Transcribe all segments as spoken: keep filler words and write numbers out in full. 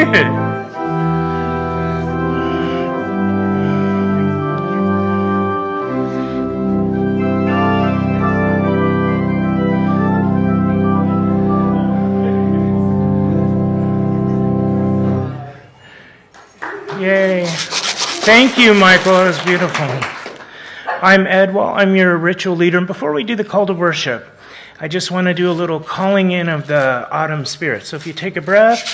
Yay. Thank you, Michael. It was beautiful. I'm Ed Wall. I'm your ritual leader. And before we do the call to worship, I just want to do a little calling in of the autumn spirit. So if you take a breath,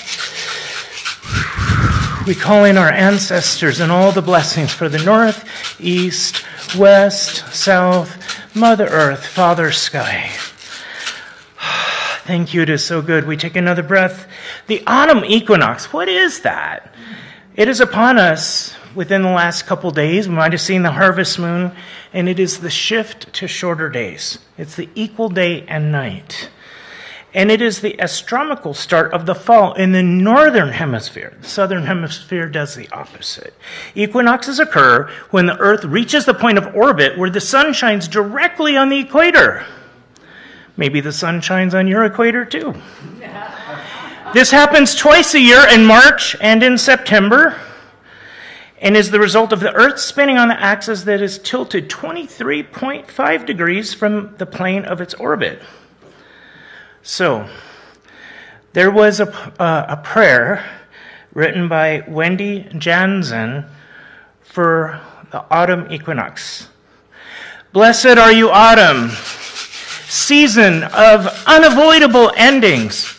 we call in our ancestors and all the blessings for the north, east, west, south, Mother Earth, Father Sky. Thank you. It is so good. We take another breath. The autumn equinox, what is that? It is upon us within the last couple days. We might have seen the harvest moon, and it is the shift to shorter days. It's the equal day and night. And it is the astronomical start of the fall in the northern hemisphere. The southern hemisphere does the opposite. Equinoxes occur when the Earth reaches the point of orbit where the sun shines directly on the equator. Maybe the sun shines on your equator too. This happens twice a year in March and in September, and is the result of the Earth spinning on the axis that is tilted twenty-three point five degrees from the plane of its orbit. So, there was a, uh, a prayer written by Wendy Jansen for the autumn equinox. Blessed are you, autumn, season of unavoidable endings.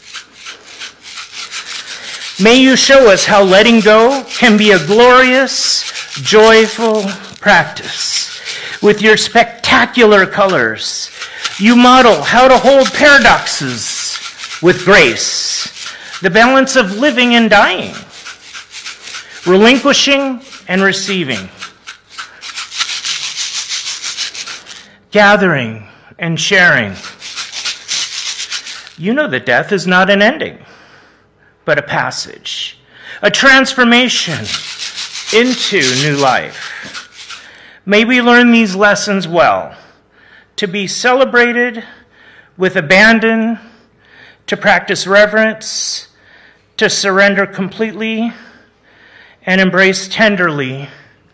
May you show us how letting go can be a glorious, joyful practice. With your spectacular colors, you model how to hold paradoxes with grace, the balance of living and dying, relinquishing and receiving, gathering and sharing. You know that death is not an ending, but a passage, a transformation into new life. May we learn these lessons well, to be celebrated with abandon, to practice reverence, to surrender completely, and embrace tenderly,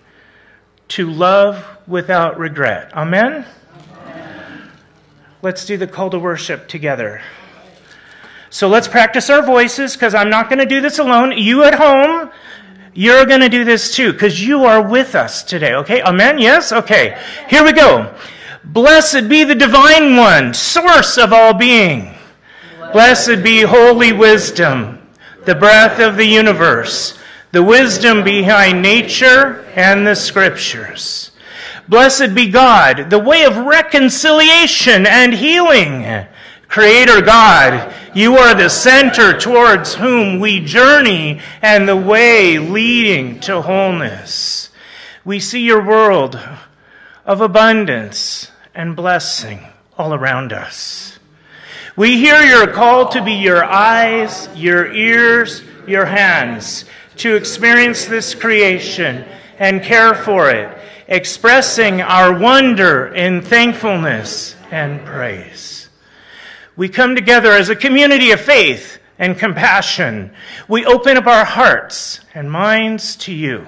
to love without regret. Amen? Amen. Let's do the call to worship together. So let's practice our voices, because I'm not going to do this alone. You at home, you're going to do this too, because you are with us today, okay? Amen? Yes? Okay. Here we go. Blessed be the Divine One, source of all being. Blessed be holy wisdom, the breath of the universe, the wisdom behind nature and the scriptures. Blessed be God, the way of reconciliation and healing. Creator God, you are the center towards whom we journey and the way leading to wholeness. We see your world of abundance and blessing all around us. We hear your call to be your eyes, your ears, your hands, to experience this creation and care for it, expressing our wonder in thankfulness and praise. We come together as a community of faith and compassion. We open up our hearts and minds to you.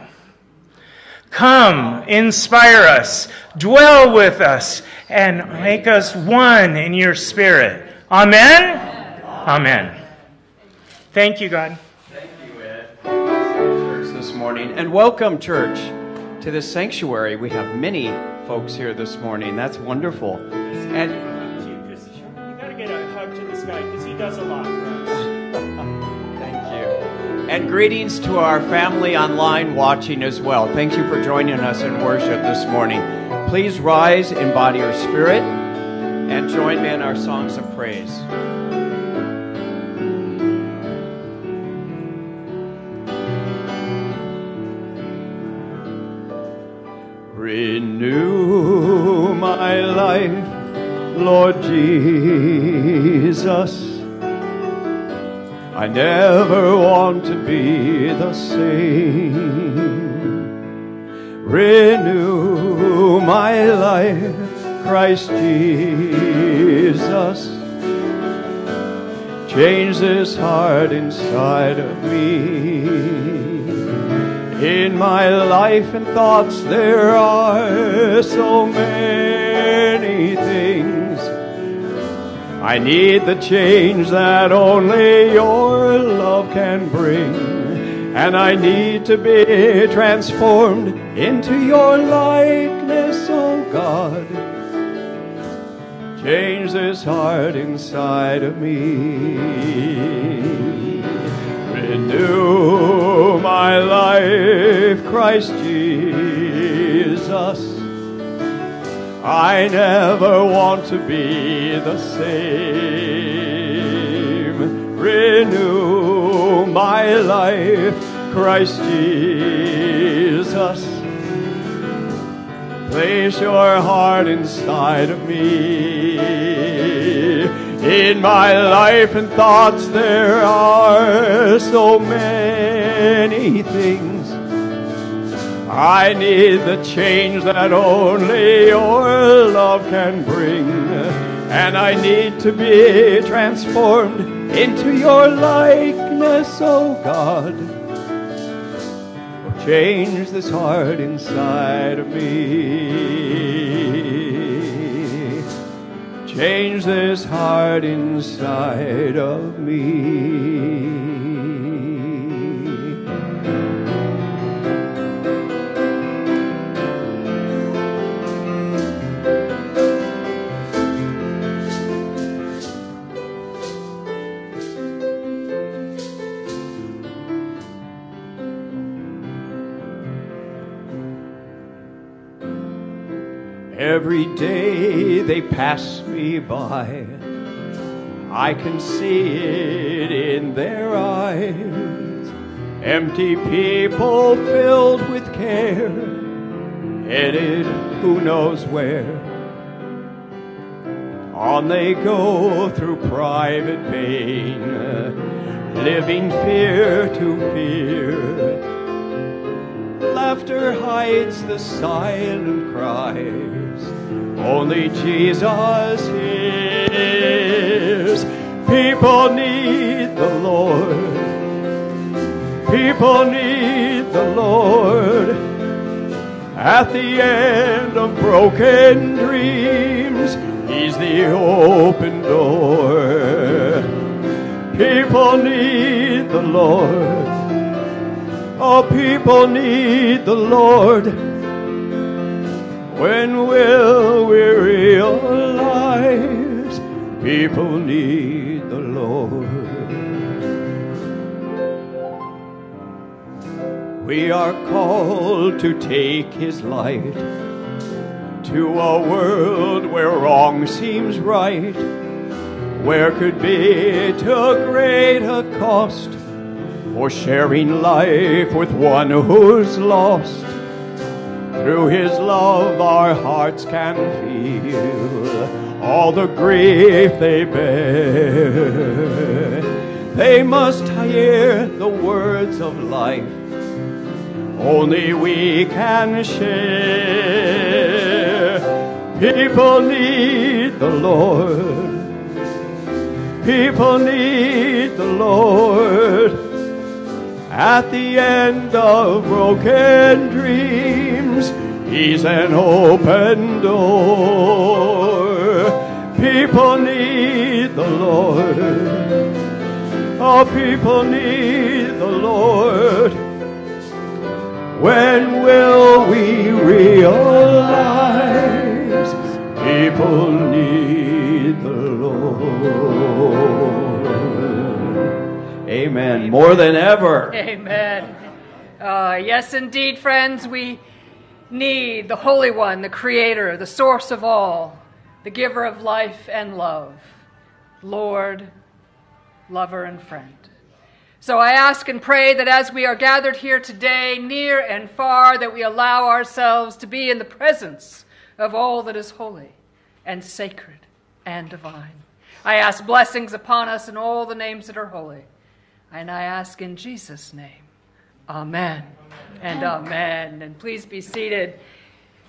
Come, inspire us, dwell with us, and make us one in your spirit. Amen? Amen. Thank you, God. Thank you, Ed. Church this morning. And welcome, church, to this sanctuary. We have many folks here this morning. That's wonderful. And get a hug to this guy because he does a lot for us. Thank you. And greetings to our family online watching as well. Thank you for joining us in worship this morning. Please rise in body or spirit and join me in our songs of praise. Renew my life, Lord Jesus. I never want to be the same. Renew my life, Christ Jesus. change this heart inside of me. In my life and thoughts there are so many things. I need the change that only your love can bring. And I need to be transformed into your likeness, oh God. Change this heart inside of me. Renew my life, Christ Jesus. I never want to be the same. Renew my life, Christ Jesus. Place your heart inside of me. In my life and thoughts there are so many things. I need the change that only your love can bring. And I need to be transformed into your likeness, oh God. Change this heart inside of me. Change this heart inside of me. Every day they pass me by, I can see it in their eyes. Empty people filled with care, headed who knows where. On they go through private pain, living fear to fear. Laughter hides the silent cries. Only Jesus hears. People need the Lord. People need the Lord. At the end of broken dreams, He's the open door. People need the Lord. Oh, people need the Lord. When will we realize people need the Lord? We are called to take His light to a world where wrong seems right, where could be too great a cost for sharing life with one who's lost. Through His love our hearts can feel all the grief they bear. They must hear the words of life only we can share. People need the Lord. People need the Lord. At the end of broken dreams, He's an open door. People need the Lord. Oh, people need the Lord. When will we realize people need the Lord? Amen. More than ever. Amen. Uh, yes, indeed, friends, we need the Holy One, the Creator, the source of all, the giver of life and love, Lord, lover, and friend. So I ask and pray that as we are gathered here today, near and far, that we allow ourselves to be in the presence of all that is holy and sacred and divine. I ask blessings upon us in all the names that are holy. And I ask in Jesus' name, amen and amen. And please be seated.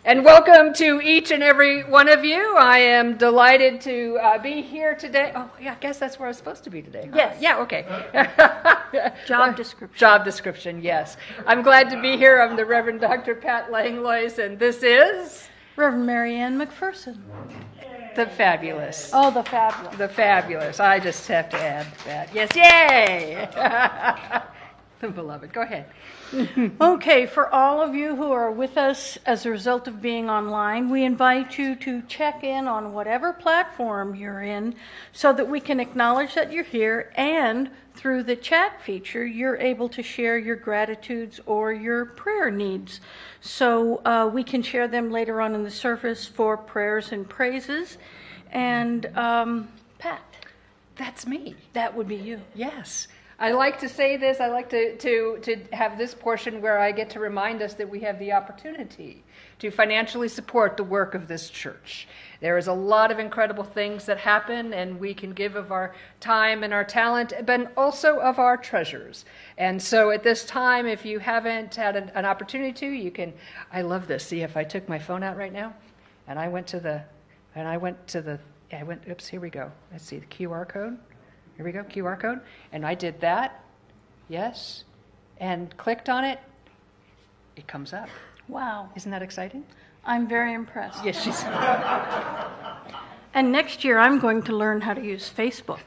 And welcome to each and every one of you. I am delighted to uh, be here today. Oh, yeah, I guess that's where I was supposed to be today. Yes. Uh, yeah, okay. Job description. Job description, yes. I'm glad to be here. I'm the Reverend Doctor Pat Langlois, and this is... Reverend Marianne McPherson. The fabulous. Oh, the fabulous. The fabulous. I just have to add that. Yes, yay! The beloved. Go ahead. Okay, for all of you who are with us as a result of being online, we invite you to check in on whatever platform you're in so that we can acknowledge that you're here, and through the chat feature, you're able to share your gratitudes or your prayer needs. So uh, we can share them later on in the service for prayers and praises. And um, Pat. That's me. That would be you. Yes. I like to say this, I like to, to, to have this portion where I get to remind us that we have the opportunity to financially support the work of this church. There is a lot of incredible things that happen, and we can give of our time and our talent, but also of our treasures. And so at this time, if you haven't had an, an opportunity to, you can, I love this. See, if I took my phone out right now, and I went to the, and I went to the, I went, oops, here we go. Let's see, the Q R code. Here we go, Q R code. And I did that, yes, and clicked on it. It comes up. Wow. Isn't that exciting? I'm very impressed. Yes, she's... And next year, I'm going to learn how to use Facebook.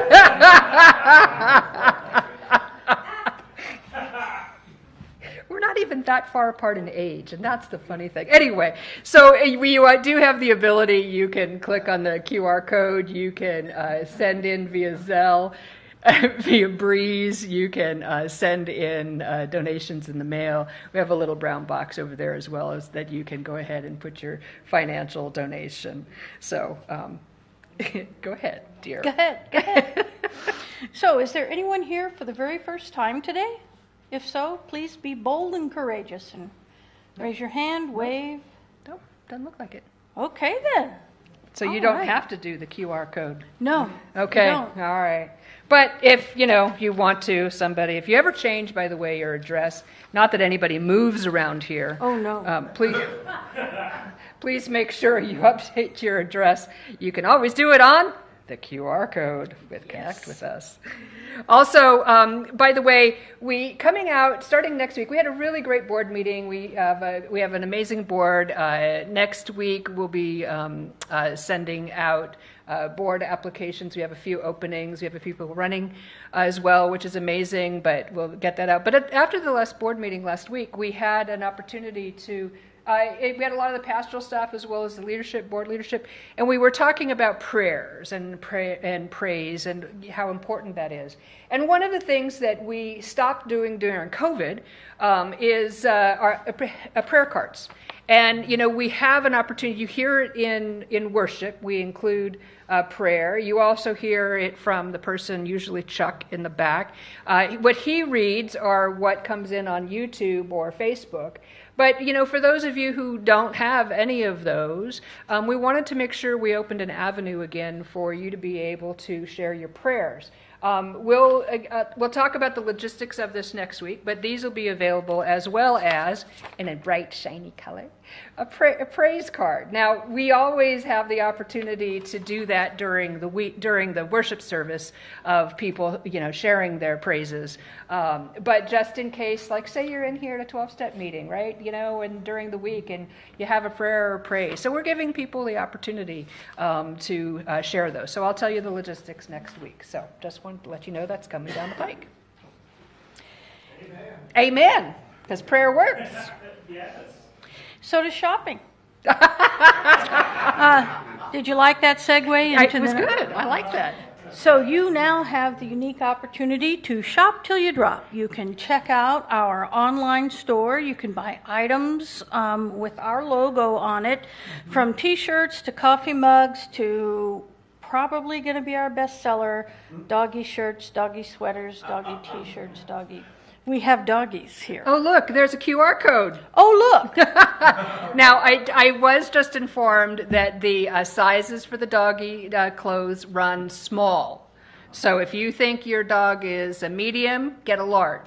We're not even that far apart in age, and that's the funny thing. Anyway, so we uh, do have the ability. You can click on the Q R code. You can uh, send in via Zelle, via Breeze. You can uh, send in uh, donations in the mail. We have a little brown box over there as well, as that you can go ahead and put your financial donation. So um, go ahead, dear. Go ahead, go ahead. So is there anyone here for the very first time today? If so, please be bold and courageous and raise your hand, wave. Nope, doesn't look like it. Okay, then. So you All don't right. have to do the Q R code. No. Okay, you all don't. right. But if, you know, you want to, somebody, if you ever change, by the way, your address, not that anybody moves around here. Oh, no. Um, please, please make sure you update your address. You can always do it on the Q R code with Connect Yes. with Us. Also, um, by the way, we coming out starting next week. We had a really great board meeting. We have a, we have an amazing board. Uh, next week we'll be um, uh, sending out uh, board applications. We have a few openings. We have a few people running uh, as well, which is amazing. But we'll get that out. But at, after the last board meeting last week, we had an opportunity to. Uh, it, we had a lot of the pastoral staff as well as the leadership, board leadership, and we were talking about prayers and pray, and praise and how important that is. And one of the things that we stopped doing during COVID um, is uh, our uh, prayer cards. And, you know, we have an opportunity. You hear it in, in worship. We include uh, prayer. You also hear it from the person, usually Chuck, in the back. Uh, what he reads are what comes in on YouTube or Facebook. But, you know, for those of you who don't have any of those, um, we wanted to make sure we opened an avenue again for you to be able to share your prayers. Um, we'll uh, we'll talk about the logistics of this next week, but these will be available as well as, in a bright, shiny color, a, pra- a praise card. Now, we always have the opportunity to do that during the week, during the worship service of people, you know, sharing their praises. Um, but just in case, like say you're in here at a twelve-step meeting, right, you know, and during the week, and you have a prayer or praise. So we're giving people the opportunity um, to uh, share those. So I'll tell you the logistics next week. So just wanted to let you know that's coming down the pike. Amen. Because prayer works. Yes. So does shopping. uh, did you like that segue into It was the... good. I like that. So you now have the unique opportunity to shop till you drop. You can check out our online store. You can buy items um, with our logo on it, mm-hmm. from T-shirts to coffee mugs to probably going to be our bestseller, doggy shirts, doggy sweaters, doggy T-shirts, doggy... We have doggies here. Oh, look, there's a Q R code. Oh, look. Now, I, I was just informed that the uh, sizes for the doggy uh, clothes run small. So if you think your dog is a medium, get a large.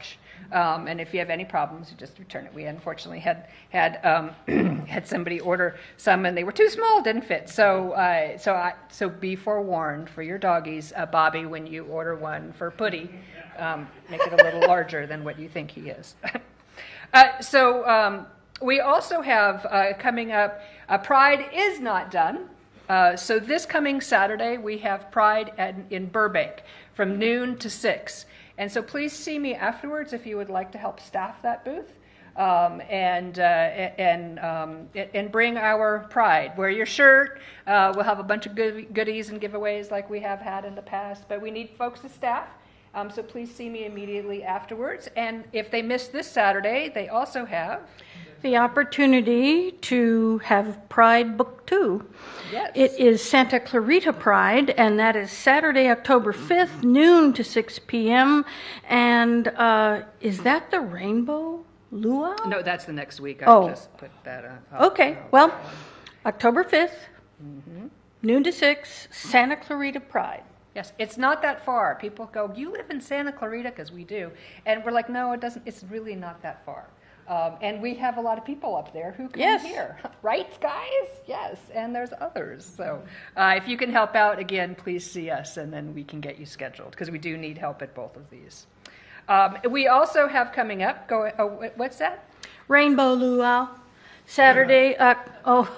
Um, and if you have any problems, you just return it. We unfortunately had had um, had somebody order some, and they were too small, didn't fit. So uh, so I, so be forewarned for your doggies, uh, Bobby, when you order one for Putty, um, make it a little larger than what you think he is. uh, so um, we also have uh, coming up. Uh, Pride is not done. Uh, so this coming Saturday, we have Pride at, in Burbank from noon to six. And so please see me afterwards if you would like to help staff that booth. Um, and uh, and um, and bring our pride. Wear your shirt. Uh, we'll have a bunch of good, goodies and giveaways like we have had in the past. But we need folks to staff. Um, so please see me immediately afterwards. And if they miss this Saturday, they also have the opportunity to have Pride Book Two. Yes. It is Santa Clarita Pride, and that is Saturday, October fifth, noon to six p.m. And uh, is that the Rainbow Luau? No, that's the next week. I Oh. just put that uh, up. Okay, well, October fifth, Mm-hmm. noon to six, Santa Clarita Pride. Yes, it's not that far. People go, you live in Santa Clarita? Because we do. And we're like, no, it doesn't. It's really not that far. Um, and we have a lot of people up there who come Yes. here. Right, guys? Yes, and there's others. So uh, if you can help out, again, please see us, and then we can get you scheduled, because we do need help at both of these. Um, we also have coming up, go. Oh, what's that? Rainbow Luau, Saturday, uh, oh.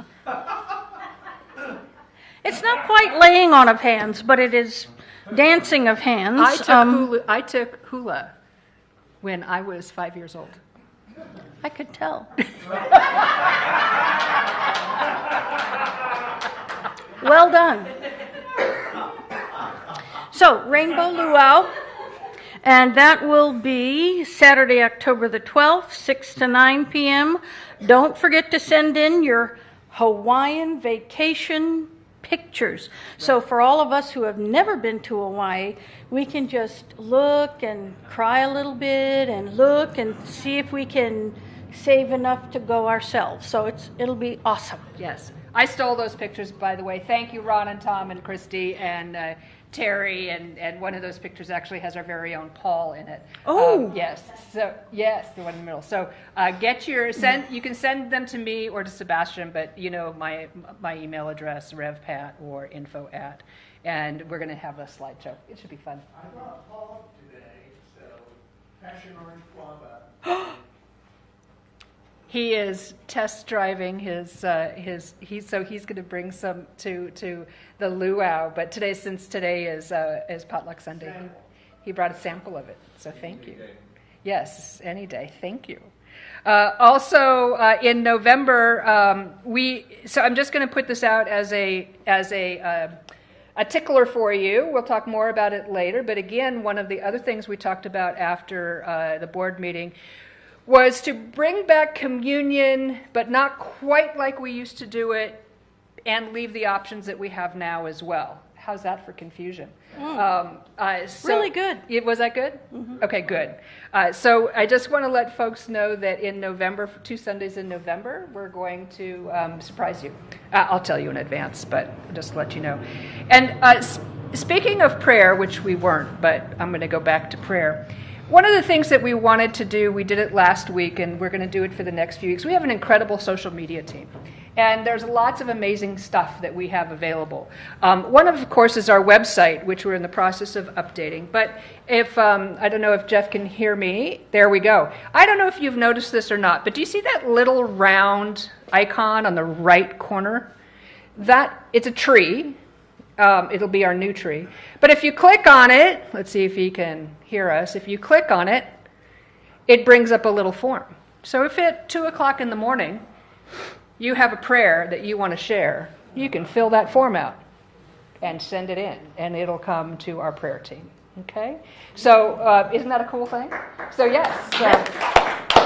It's not quite laying on of hands, but it is dancing of hands. I took, Um, hula, I took hula when I was five years old. I could tell. Well done. So, Rainbow Luau, and that will be Saturday, October the twelfth, six to nine p.m. Don't forget to send in your Hawaiian vacation pictures. So for all of us who have never been to Hawaii, we can just look and cry a little bit and look and see if we can save enough to go ourselves. So it's it'll be awesome. Yes. I stole those pictures, by the way. Thank you, Ron and Tom and Christy and uh, Terry. And, and one of those pictures actually has our very own Paul in it. Oh. Um, yes. So yes, the one in the middle. So uh, get your send. You can send them to me or to Sebastian, but you know my my email address, revpat or info at, and we're going to have a slideshow. It should be fun. I brought Paul today, so passion orange guava. He is test driving his uh, his he so he's going to bring some to to the luau. But today, since today is uh, is potluck Sunday, Sample. he brought a sample of it. So thank you. Yes, any day. Thank you. Uh, also uh, in November, um, we so I'm just going to put this out as a as a uh, a tickler for you. We'll talk more about it later. But again, one of the other things we talked about after uh, the board meeting was to bring back communion, but not quite like we used to do it, and leave the options that we have now as well. How's that for confusion? Mm. Um, uh, so, Really good. It, was that good? Mm-hmm. Okay, good. Uh, so I just want to let folks know that in November, for two Sundays in November, we're going to um, surprise you. Uh, I'll tell you in advance, but just to let you know. And uh, s- speaking of prayer, which we weren't, but I'm going to go back to prayer. One of the things that we wanted to do, we did it last week, and we're going to do it for the next few weeks. We have an incredible social media team, and there's lots of amazing stuff that we have available. Um, one, of course, is our website, which we're in the process of updating. But if, um, I don't know if Jeff can hear me. There we go. I don't know if you've noticed this or not, but do you see that little round icon on the right corner? That, it's a tree. Um, it'll be our new tree. But if you click on it, let's see if you can hear us. If you click on it, it brings up a little form. So if at two o'clock in the morning you have a prayer that you want to share, you can fill that form out and send it in, and it'll come to our prayer team. Okay? So uh, isn't that a cool thing? So yes. So,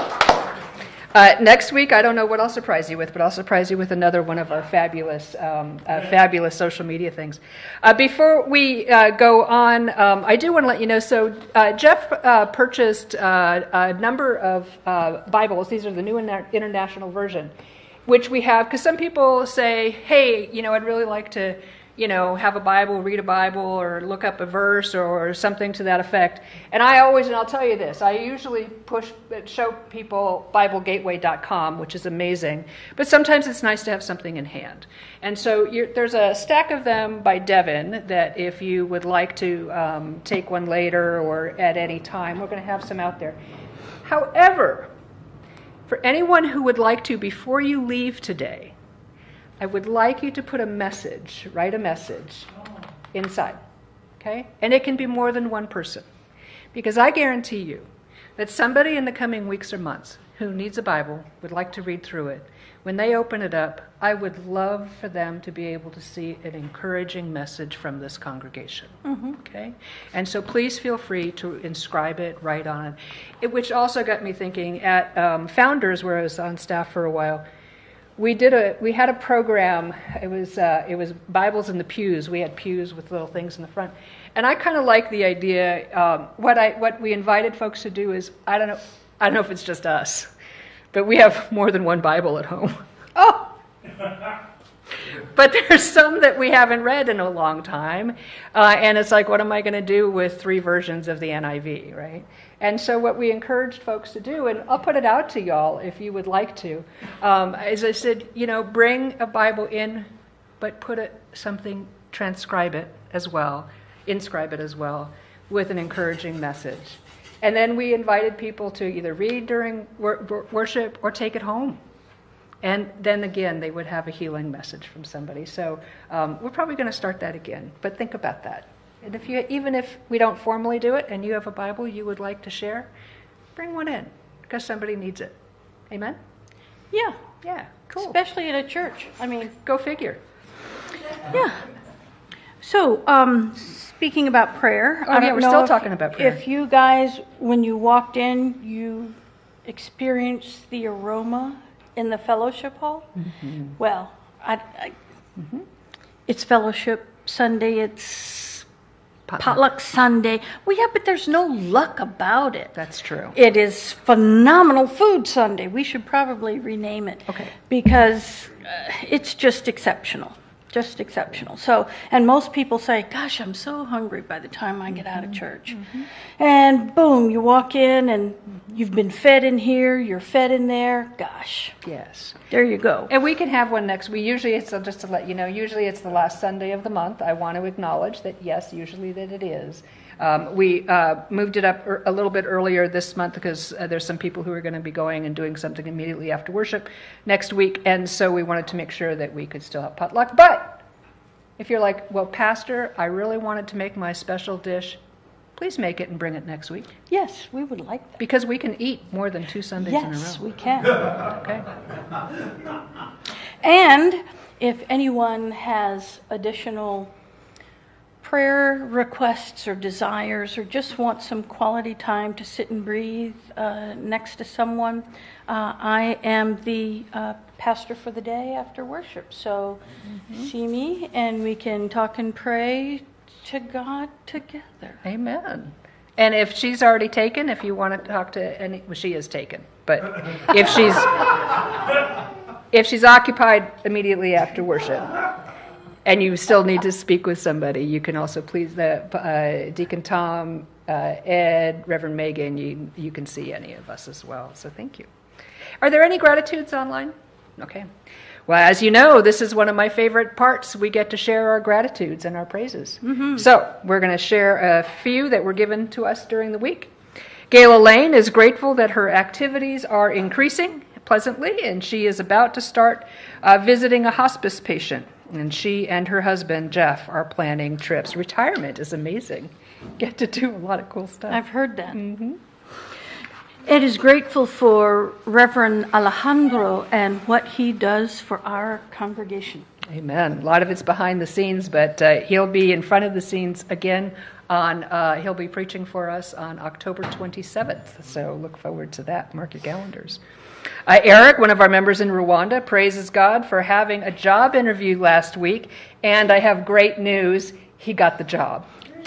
Uh, next week, I don't know what I'll surprise you with, but I'll surprise you with another one of our fabulous, um, uh, fabulous social media things. Uh, before we uh, go on, um, I do want to let you know. So uh, Jeff uh, purchased uh, a number of uh, Bibles. These are the New Inter- International Version, which we have because some people say, "Hey, you know, I'd really like to." you know, have a Bible, read a Bible, or look up a verse or something to that effect. And I always, and I'll tell you this, I usually push, show people Bible Gateway dot com, which is amazing, but sometimes it's nice to have something in hand. And so you're, there's a stack of them by Devin that if you would like to um, take one later or at any time, we're going to have some out there. However, for anyone who would like to, before you leave today, I would like you to put a message, write a message inside, okay? And it can be more than one person. Because I guarantee you that somebody in the coming weeks or months who needs a Bible, would like to read through it, when they open it up, I would love for them to be able to see an encouraging message from this congregation, mm-hmm. okay? And so please feel free to inscribe it, write on it, it which also got me thinking at um, Founders, where I was on staff for a while. We did a. We had a program. It was. Uh, it was Bibles in the pews. We had pews with little things in the front, and I kind of like the idea. Um, what I. What we invited folks to do is, I don't know. I don't know if it's just us, but we have more than one Bible at home. Oh. But there's some that we haven't read in a long time, uh, and it's like, what am I going to do with three versions of the N I V, right? And so what we encouraged folks to do, and I'll put it out to y'all if you would like to, um, as I said, you know, bring a Bible in, but put it something, transcribe it as well, inscribe it as well, with an encouraging message. And then we invited people to either read during wor- worship or take it home. And then again, they would have a healing message from somebody. So um, we're probably going to start that again, but think about that. And if you, even if we don't formally do it and you have a Bible you would like to share, bring one in because somebody needs it. Amen? Yeah. Yeah, cool. Especially at a church. I mean, go figure. Yeah. So, um, speaking about prayer. Oh, I yeah, don't we're know still if, talking about prayer. If you guys, when you walked in, you experienced the aroma in the fellowship hall. Mm-hmm. Well, I, I, mm-hmm. It's Fellowship Sunday. It's Potluck. Potluck Sunday. Well, yeah, but there's no luck about it. That's true. It is Phenomenal Food Sunday. We should probably rename it. Okay. Because uh, it's just exceptional. Just exceptional. So, and most people say, gosh, I'm so hungry by the time I get mm-hmm. out of church. Mm-hmm. And boom, you walk in and mm-hmm. you've been fed in here, you're fed in there. Gosh. Yes. There you go. And we can have one next week. Usually it's, just to let you know, usually it's the last Sunday of the month. I want to acknowledge that, yes, usually that it is. Um, we uh, moved it up er- a little bit earlier this month because uh, there's some people who are going to be going and doing something immediately after worship next week, and so we wanted to make sure that we could still have potluck. But if you're like, well, Pastor, I really wanted to make my special dish, please make it and bring it next week. Yes, we would like that. Because we can eat more than two Sundays yes, in a row. Yes, we can. Okay. And if anyone has additional prayer requests or desires or just want some quality time to sit and breathe uh, next to someone, uh, I am the uh, pastor for the day after worship. So mm-hmm. see me and we can talk and pray to God together. Amen. And if she's already taken, if you want to talk to any, well, she is taken. But if she's if she's occupied immediately after worship, and you still need to speak with somebody, you can also please the uh, Deacon Tom, uh, Ed, Reverend Megan. You you can see any of us as well. So thank you. Are there any gratitudes online? Okay. Well, as you know, this is one of my favorite parts. We get to share our gratitudes and our praises. Mm-hmm. So we're going to share a few that were given to us during the week. Gayla Lane is grateful that her activities are increasing pleasantly, and she is about to start uh, visiting a hospice patient. And she and her husband, Jeff, are planning trips. Retirement is amazing. Get to do a lot of cool stuff. I've heard that. Mm-hmm. Ed is grateful for Reverend Alejandro and what he does for our congregation. Amen. A lot of it's behind the scenes, but uh, he'll be in front of the scenes again on, uh, he'll be preaching for us on October twenty-seventh. So look forward to that. Mark your calendars. Uh, Eric, one of our members in Rwanda, praises God for having a job interview last week, and I have great news. He got the job.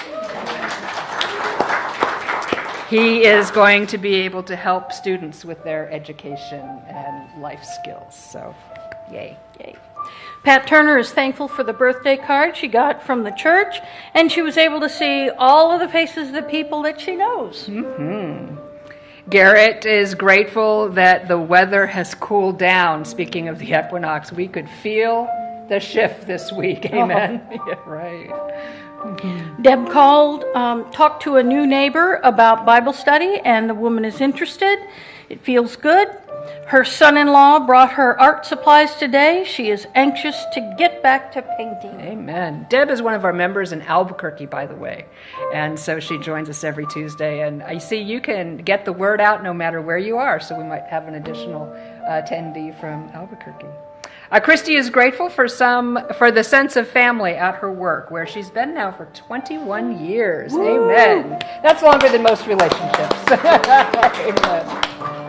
He is going to be able to help students with their education and life skills. So, yay. Yay. Pat Turner is thankful for the birthday card she got from the church, and she was able to see all of the faces of the people that she knows. Mm-hmm. Garrett is grateful that the weather has cooled down. Speaking of the equinox, we could feel the shift this week. Amen. Oh. Yeah, right. Mm-hmm. Deb called, um, talked to a new neighbor about Bible study, and the woman is interested. It feels good. Her son-in-law brought her art supplies today. She is anxious to get back to painting. Amen. Deb is one of our members in Albuquerque, by the way. And so she joins us every Tuesday. And I see you can get the word out no matter where you are. So we might have an additional uh, attendee from Albuquerque. Uh, Christy is grateful for some for the sense of family at her work, where she's been now for twenty-one years. Woo! Amen. That's longer than most relationships. Amen.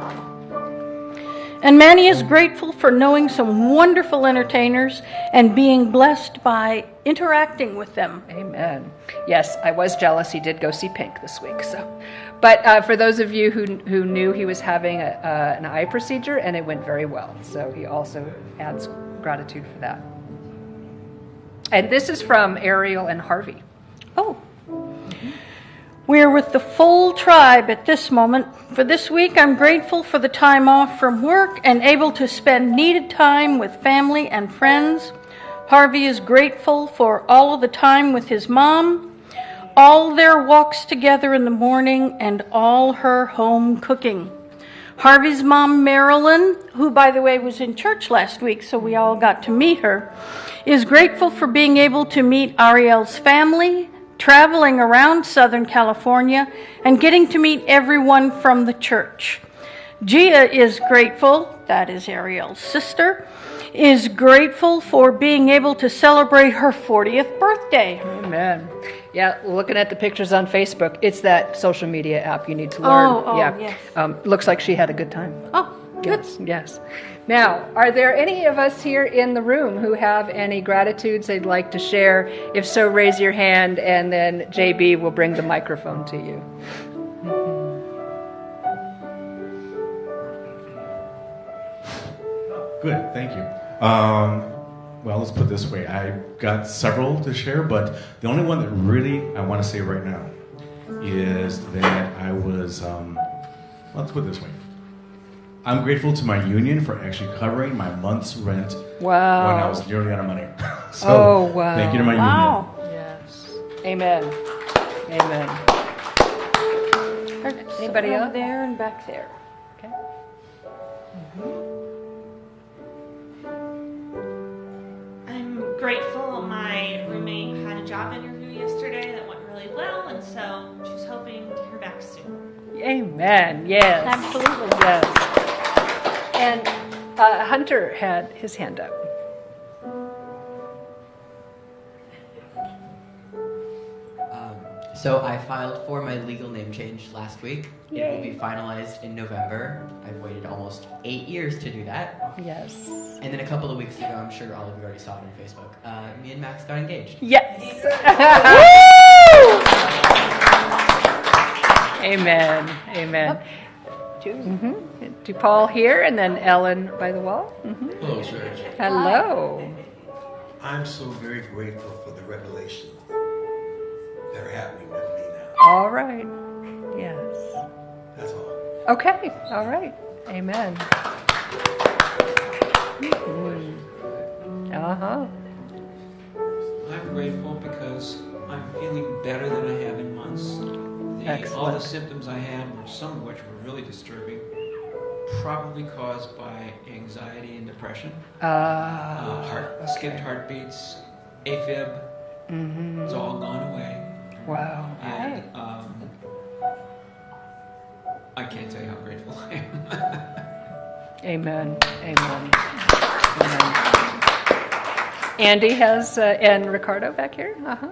And Manny is grateful for knowing some wonderful entertainers and being blessed by interacting with them. Amen. Yes, I was jealous. He did go see Pink this week. So, but uh, for those of you who who knew he was having a, uh, an eye procedure, and it went very well. So he also adds gratitude for that. And this is from Ariel and Harvey. Oh. We're with the full tribe at this moment. For this week, I'm grateful for the time off from work and able to spend needed time with family and friends. Harvey is grateful for all of the time with his mom, all their walks together in the morning, and all her home cooking. Harvey's mom, Marilyn, who, by the way, was in church last week, so we all got to meet her, is grateful for being able to meet Ariel's family, traveling around Southern California, and getting to meet everyone from the church. Gia is grateful, that is Ariel's sister, is grateful for being able to celebrate her fortieth birthday. Amen. Yeah, looking at the pictures on Facebook, it's that social media app you need to learn. Oh, oh yeah. yes. Um, looks like she had a good time. Oh, good. Yes, yes. Now, are there any of us here in the room who have any gratitudes they'd like to share? If so, raise your hand, and then J B will bring the microphone to you. Good, thank you. Um, well, let's put it this way. I got several to share, but the only one that really I want to say right now is that I was, um, well, let's put it this way. I'm grateful to my union for actually covering my month's rent wow. when I was nearly out of money. So, oh, wow. Thank you to my wow. union. Yes. Amen. Amen. Anybody Over else? there and back there. Okay. Mm-hmm. I'm grateful my roommate had a job interview yesterday that went really well, and so she's hoping to hear back soon. Amen. Yes. Absolutely. Yes. And uh, Hunter had his hand up. Um, so I filed for my legal name change last week. Yay. It will be finalized in November. I've waited almost eight years to do that. Yes. And then a couple of weeks ago, I'm sure all of you already saw it on Facebook, uh, me and Max got engaged. Yes. Amen. Amen. To, mm-hmm. to Paul here, and then Ellen by the wall. Mm-hmm. Hello, church. Hello. I'm so very grateful for the revelations that are happening with me now. All right. Yes. That's all. Okay. All right. Amen. Mm-hmm. Uh-huh. I'm grateful because I'm feeling better than I have in months. The, all the symptoms I had, some of which were really disturbing, probably caused by anxiety and depression. Uh, uh, heart, okay. skipped heartbeats, AFib. Mm-hmm. It's all gone away. Wow. And um, I can't tell you how grateful I am. Amen. Amen. Amen. Andy has, uh, and Ricardo back here. Uh-huh.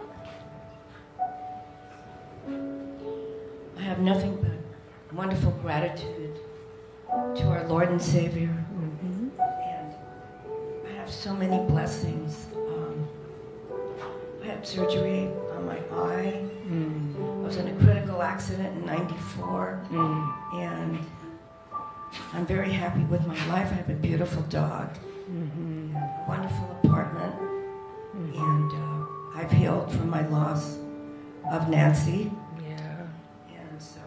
I have nothing but wonderful gratitude to our Lord and Savior. Mm-hmm. And I have so many blessings. Um, I had surgery on my eye. Mm. I was in a critical accident in ninety-four. Mm. And I'm very happy with my life. I have a beautiful dog. Mm-hmm. Wonderful apartment. department, and uh, I've healed from my loss of Nancy. Yeah. And so,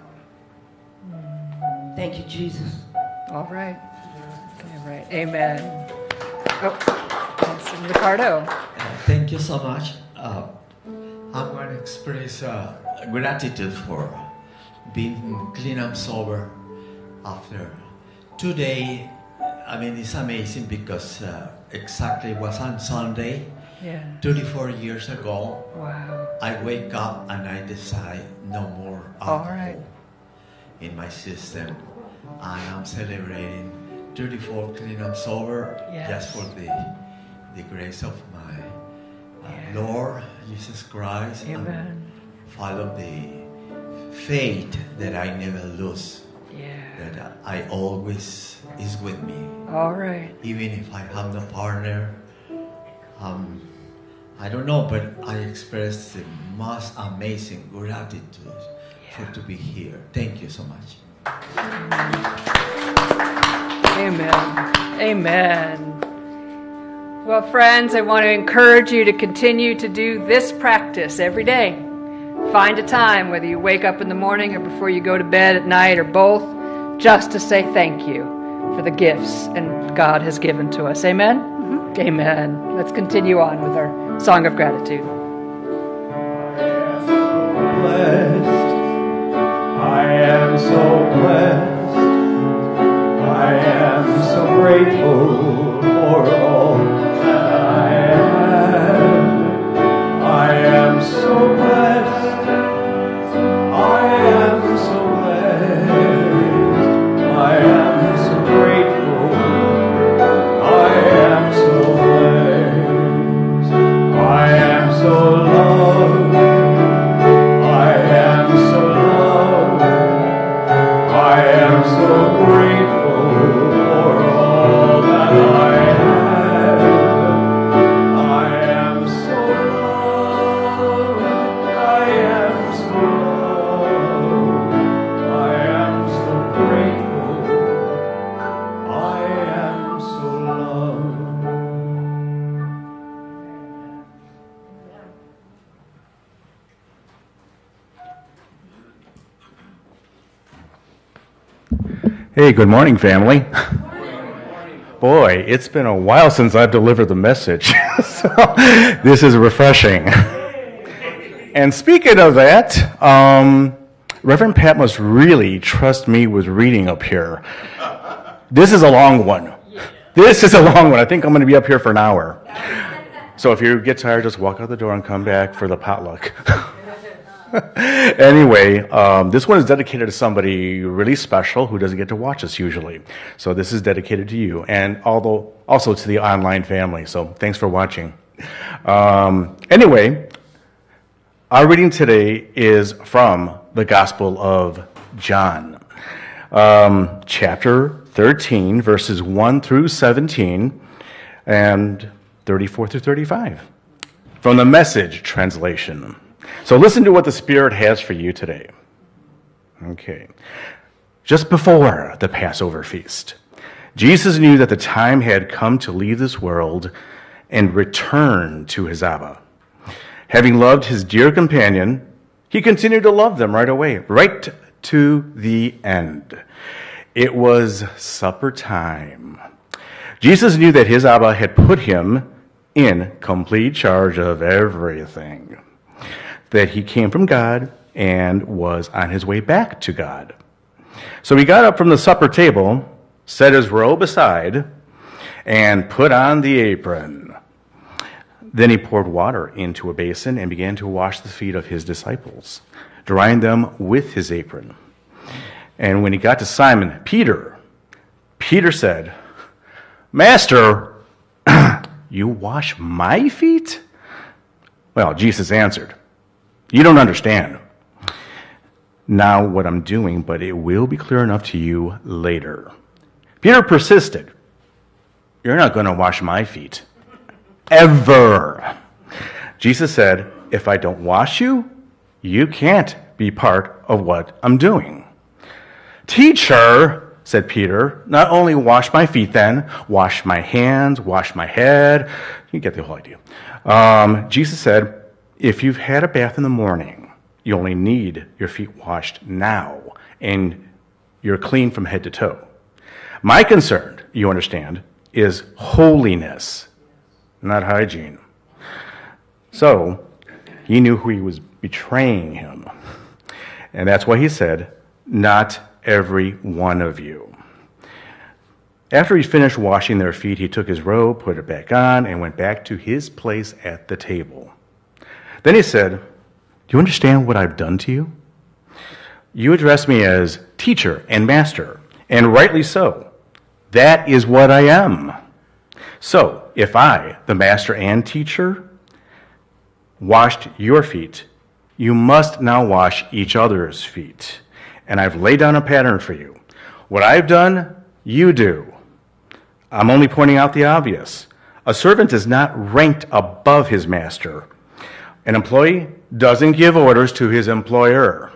thank you, Jesus. All right. All right. Amen. Oh, that's Ricardo. Uh, thank you so much. Uh, I'm going to express uh, gratitude for being clean and sober after today. I mean, it's amazing because uh, exactly it was on Sunday, Yeah. thirty-four years ago. Wow. I wake up and I decide no more All alcohol right. in my system. I am celebrating thirty-four clean and sober Yes. just for the the grace of my uh, Lord Jesus Christ. Amen. And follow the faith that I never lose. Yeah. That I always is with me. All right. Even if I have no partner, um, I don't know, but I express the most amazing gratitude for to be here. Thank you so much. Amen. Amen. Well, friends, I want to encourage you to continue to do this practice every day. Find a time, whether you wake up in the morning or before you go to bed at night or both, just to say thank you for the gifts and God has given to us. Amen? Mm-hmm. Amen. Let's continue on with our song of gratitude. I am so blessed. I am so grateful for all that I have. I am so blessed. I am so blessed. I am so grateful. I am so blessed. I am so loved. I am so loved. I am so grateful for all that I have. I am so loved. I am so loved. I am so grateful. I am so loved. Hey, good morning, family. Boy, it's been a while since I've delivered the message. So, this is refreshing. And speaking of that, um, Reverend Pat must really trust me with reading up here. This is a long one. This is a long one. I think I'm going to be up here for an hour. So if you get tired, just walk out the door and come back for the potluck. Anyway, um, this one is dedicated to somebody really special who doesn't get to watch us usually. So this is dedicated to you, and although also to the online family. So thanks for watching. Um, anyway, our reading today is from the Gospel of John, um, chapter thirteen, verses one through seventeen, and thirty-four through thirty-five, from the Message translation. So listen to what the Spirit has for you today. Okay. Just before the Passover feast, Jesus knew that the time had come to leave this world and return to his Abba. Having loved his dear companion, he continued to love them right away, right to the end. It was supper time. Jesus knew that his Abba had put him in complete charge of everything, that he came from God and was on his way back to God. So he got up from the supper table, set his robe aside, and put on the apron. Then he poured water into a basin and began to wash the feet of his disciples, drying them with his apron. And when he got to Simon Peter, Peter said, "Master, you wash my feet?" Well, Jesus answered, "You don't understand now what I'm doing, but it will be clear enough to you later." Peter persisted. "You're not going to wash my feet. Ever." Jesus said, "If I don't wash you, you can't be part of what I'm doing." "Teacher," said Peter. Not only wash my feet then, wash my hands, wash my head. You get the whole idea. Um, Jesus said, if you've had a bath in the morning, you only need your feet washed now, and you're clean from head to toe. My concern, you understand, is holiness, not hygiene. So, he knew who he was betraying him. And that's why he said, not every one of you. After he finished washing their feet, he took his robe, put it back on, and went back to his place at the table. Then he said, do you understand what I've done to you? You address me as teacher and master, and rightly so. That is what I am. So, if I, the master and teacher, washed your feet, you must now wash each other's feet. And I've laid down a pattern for you. What I've done, you do. I'm only pointing out the obvious. A servant is not ranked above his master. An employee doesn't give orders to his employer.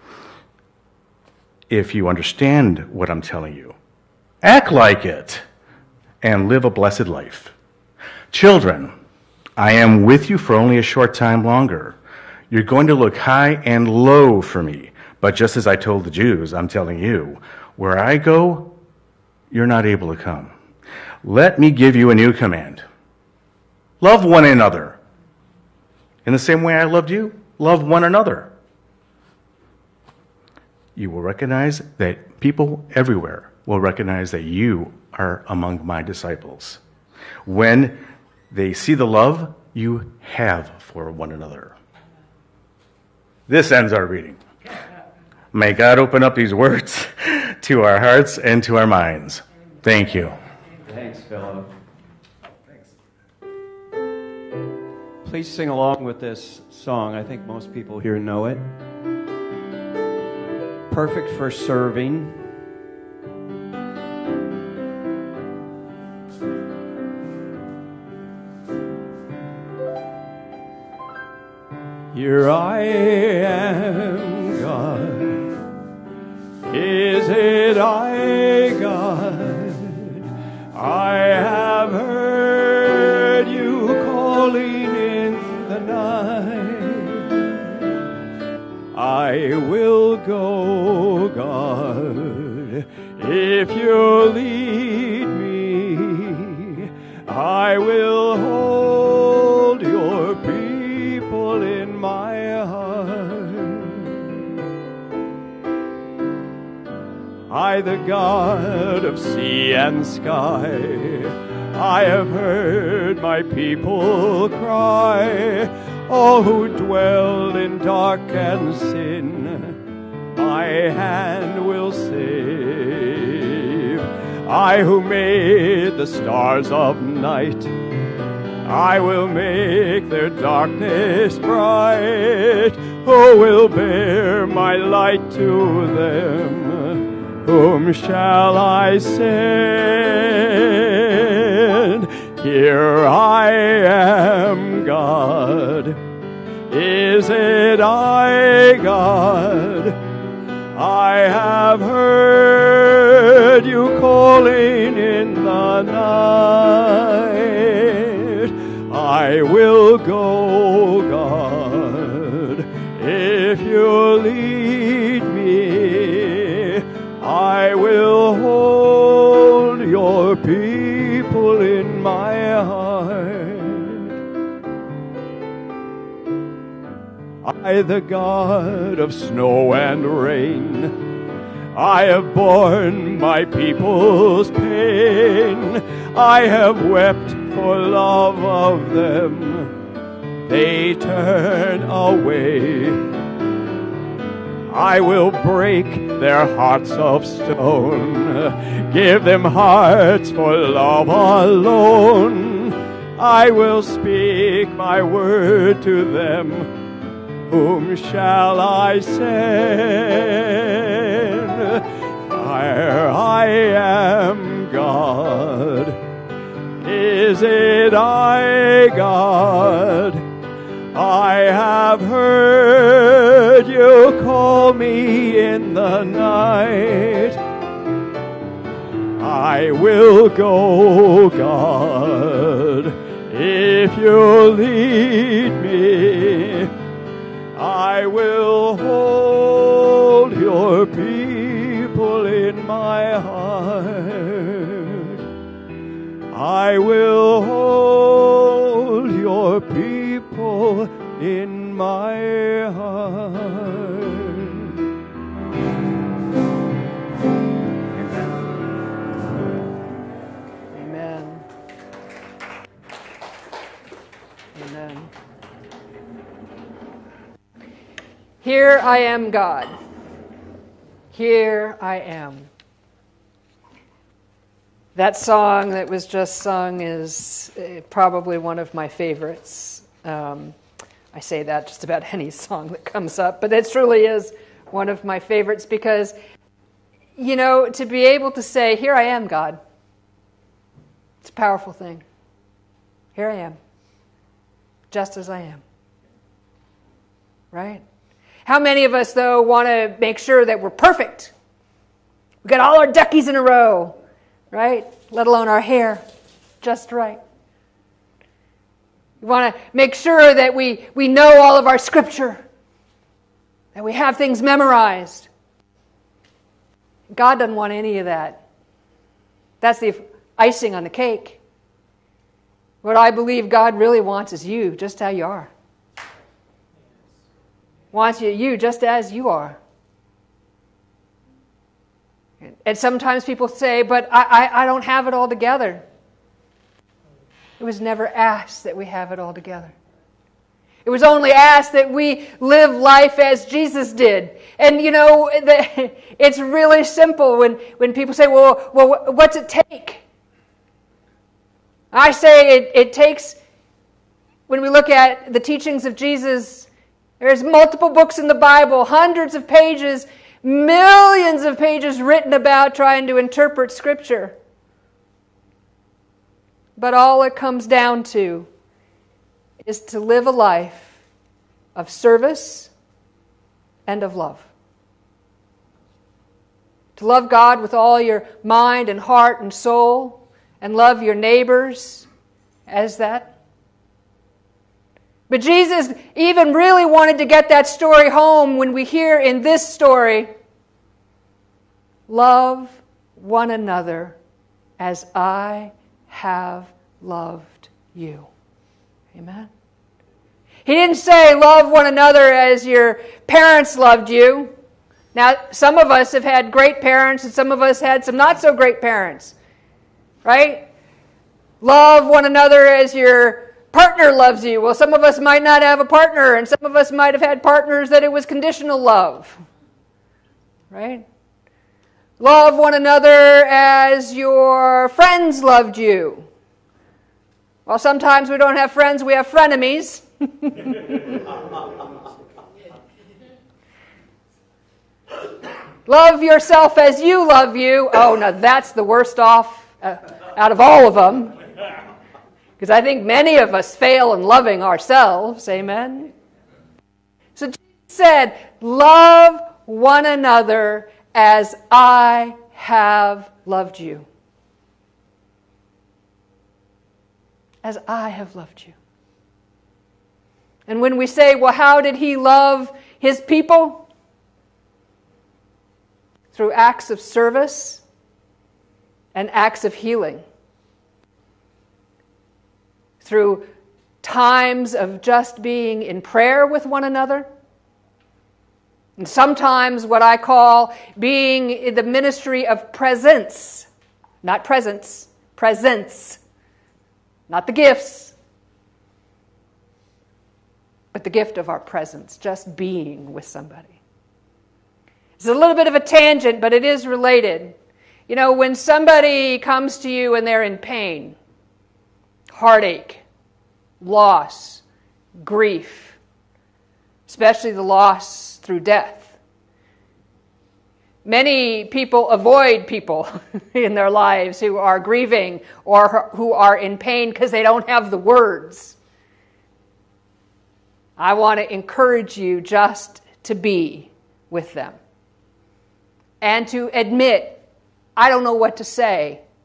If you understand what I'm telling you, act like it and live a blessed life. Children, I am with you for only a short time longer. You're going to look high and low for me. But just as I told the Jews, I'm telling you, where I go, you're not able to come. Let me give you a new command. Love one another. In the same way I loved you, love one another. You will recognize that people everywhere will recognize that you are among my disciples when they see the love you have for one another. This ends our reading. May God open up these words to our hearts and to our minds. Thank you. Thanks, Philip. Thanks. Please sing along with this song. I think most people here know it. Perfect for serving. Here I am, God. Is it I, God? I have heard you calling in the night. I will go, God, if you lead me. I will hold your people in my heart. I, the God of sea and sky, I have heard my people cry. All who dwell in dark and sin, my hand will save. I who made the stars of night, I will make their darkness bright. Who will bear my light to them? Whom shall I send? Here I am, God. Is it I, God? I have heard you calling in the night. I will go, God, if you lead me. I will hold your people in my heart. I, the God of snow and rain, I have borne my people's pain. I have wept for love of them. They turn away. I will break their hearts of stone, give them hearts for love alone. I will speak my word to them. Whom shall I send? Here I am, God. Is it I, God? I have heard you call me in the night. I will go, God, if you lead me. I will hold your people in my heart. I will hold your people in my heart. Amen. Amen. Here I am, God. Here I am. That song that was just sung is probably one of my favorites. Um, I say that just about any song that comes up, but it truly is one of my favorites because, you know, to be able to say, here I am, God, it's a powerful thing. Here I am, just as I am. Right? How many of us, though, want to make sure that we're perfect? We've got all our duckies in a row, right? Let alone our hair just right. We want to make sure that we, we know all of our scripture, that we have things memorized. God doesn't want any of that. That's the icing on the cake. What I believe God really wants is you, just how you are. Wants you, you just as you are. And sometimes people say, but I, I, I don't have it all together. It was never asked that we have it all together. It was only asked that we live life as Jesus did. And you know, the, it's really simple when, when people say, well, well, what's it take? I say it, it takes, when we look at the teachings of Jesus, there's multiple books in the Bible, hundreds of pages, millions of pages written about trying to interpret Scripture. But all it comes down to is to live a life of service and of love. To love God with all your mind and heart and soul, and love your neighbors as that. But Jesus even really wanted to get that story home when we hear in this story, love one another as I have loved you. Amen. He didn't say love one another as your parents loved you. Now, some of us have had great parents and some of us had some not so great parents. Right? Love one another as your partner loves you. Well, some of us might not have a partner, and some of us might have had partners that it was conditional love. Right? Love one another as your friends loved you. Well, sometimes we don't have friends, we have frenemies. Love yourself as you love you. Oh, now that's the worst off uh, out of all of them. Because I think many of us fail in loving ourselves. Amen? So Jesus said, love one another as I have loved you. As I have loved you. And when we say, well, how did he love his people? Through acts of service and acts of healing. Through times of just being in prayer with one another. And sometimes what I call being in the ministry of presence. Not presence, presence. Not the gifts, but the gift of our presence, just being with somebody. It's a little bit of a tangent, but it is related. You know, when somebody comes to you and they're in pain, heartache, loss, grief, especially the loss through death. Many people avoid people in their lives who are grieving or who are in pain because they don't have the words. I want to encourage you just to be with them and to admit, I don't know what to say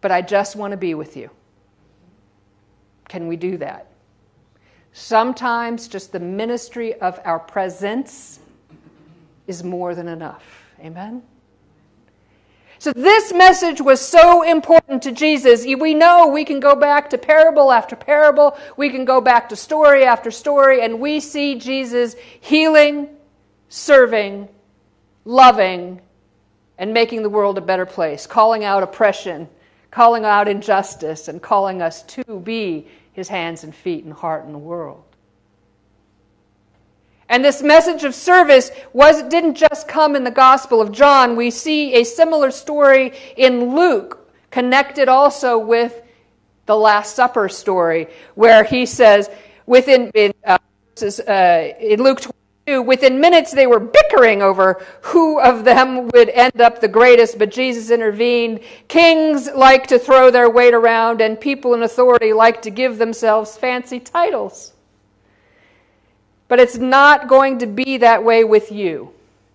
but I just want to be with you. Can we do that? Sometimes just the ministry of our presence is more than enough. Amen? So this message was so important to Jesus. We know we can go back to parable after parable. We can go back to story after story, and we see Jesus healing, serving, loving, and making the world a better place, calling out oppression, calling out injustice, and calling us to be his hands and feet and heart in the world. And this message of service was didn't just come in the Gospel of John. We see a similar story in Luke, connected also with the Last Supper story, where he says, within in, uh, in Luke twenty-two, within minutes they were bickering over who of them would end up the greatest, but Jesus intervened. Kings like to throw their weight around, and people in authority like to give themselves fancy titles. But it's not going to be that way with you.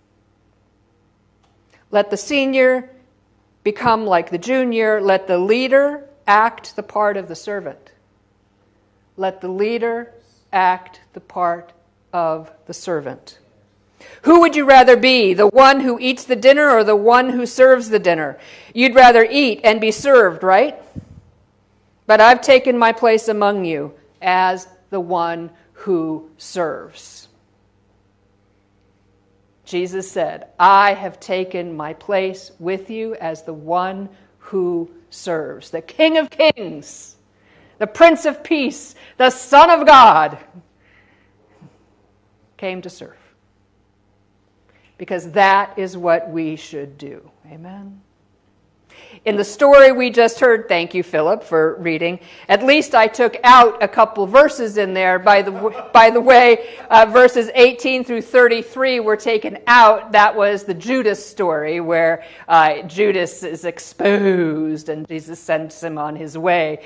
Let the senior become like the junior. Let the leader act the part of the servant. Let the leader act the part of the servant. Who would you rather be, the one who eats the dinner or the one who serves the dinner? You'd rather eat and be served, right? But I've taken my place among you as the one who serves. Jesus said, I have taken my place with you as the one who serves. The King of Kings, the Prince of Peace, the Son of God, came to serve. Because that is what we should do. Amen. In the story we just heard, thank you, Philip, for reading. At least I took out a couple verses in there. By the by the way, uh, verses eighteen through thirty-three were taken out. That was the Judas story, where uh, Judas is exposed and Jesus sends him on his way.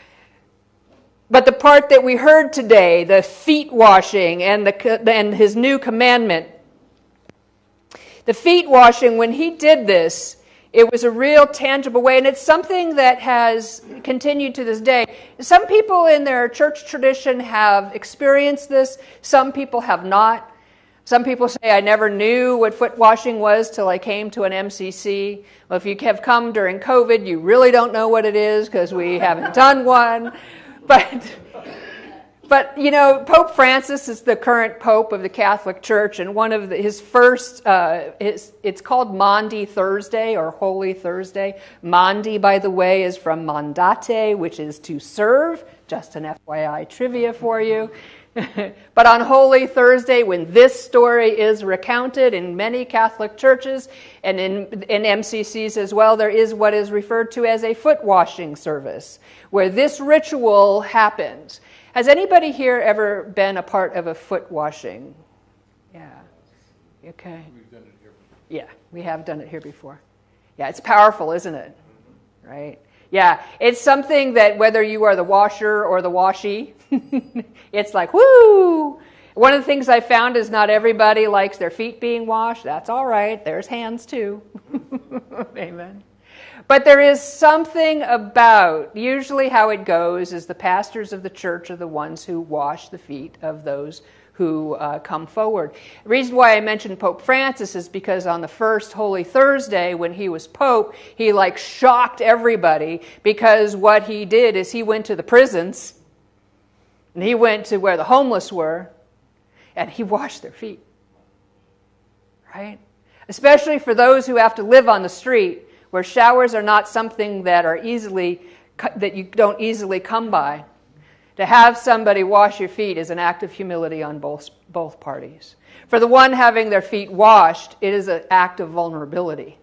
But the part that we heard today, the feet washing and the and his new commandment, the feet washing, when he did this, it was a real tangible way, and it's something that has continued to this day. Some people in their church tradition have experienced this. Some people have not. Some people say, I never knew what foot washing was till I came to an M C C. Well, if you have come during COVID, you really don't know what it is because we haven't done one. But... But, you know, Pope Francis is the current Pope of the Catholic Church, and one of the, his first, uh, his, it's called Maundy Thursday or Holy Thursday. Maundy, by the way, is from mandate, which is to serve. Just an F Y I trivia for you. But on Holy Thursday, when this story is recounted in many Catholic churches and in, in M C Cs as well, there is what is referred to as a foot washing service, where this ritual happens. Has anybody here ever been a part of a foot washing? Yeah. Okay. We've done it here before. Yeah, we have done it here before. Yeah, it's powerful, isn't it? Right? Yeah, it's something that whether you are the washer or the washee, it's like, woo! One of the things I found is not everybody likes their feet being washed. That's all right. There's hands too. Amen. But there is something about, usually how it goes is the pastors of the church are the ones who wash the feet of those who uh, come forward. The reason why I mentioned Pope Francis is because on the first Holy Thursday when he was Pope, he like shocked everybody because what he did is he went to the prisons and he went to where the homeless were and he washed their feet. Right? Especially for those who have to live on the street, where showers are not something that are easily that you don't easily come by. To have somebody wash your feet is an act of humility on both both parties. For the one having their feet washed, it is an act of vulnerability.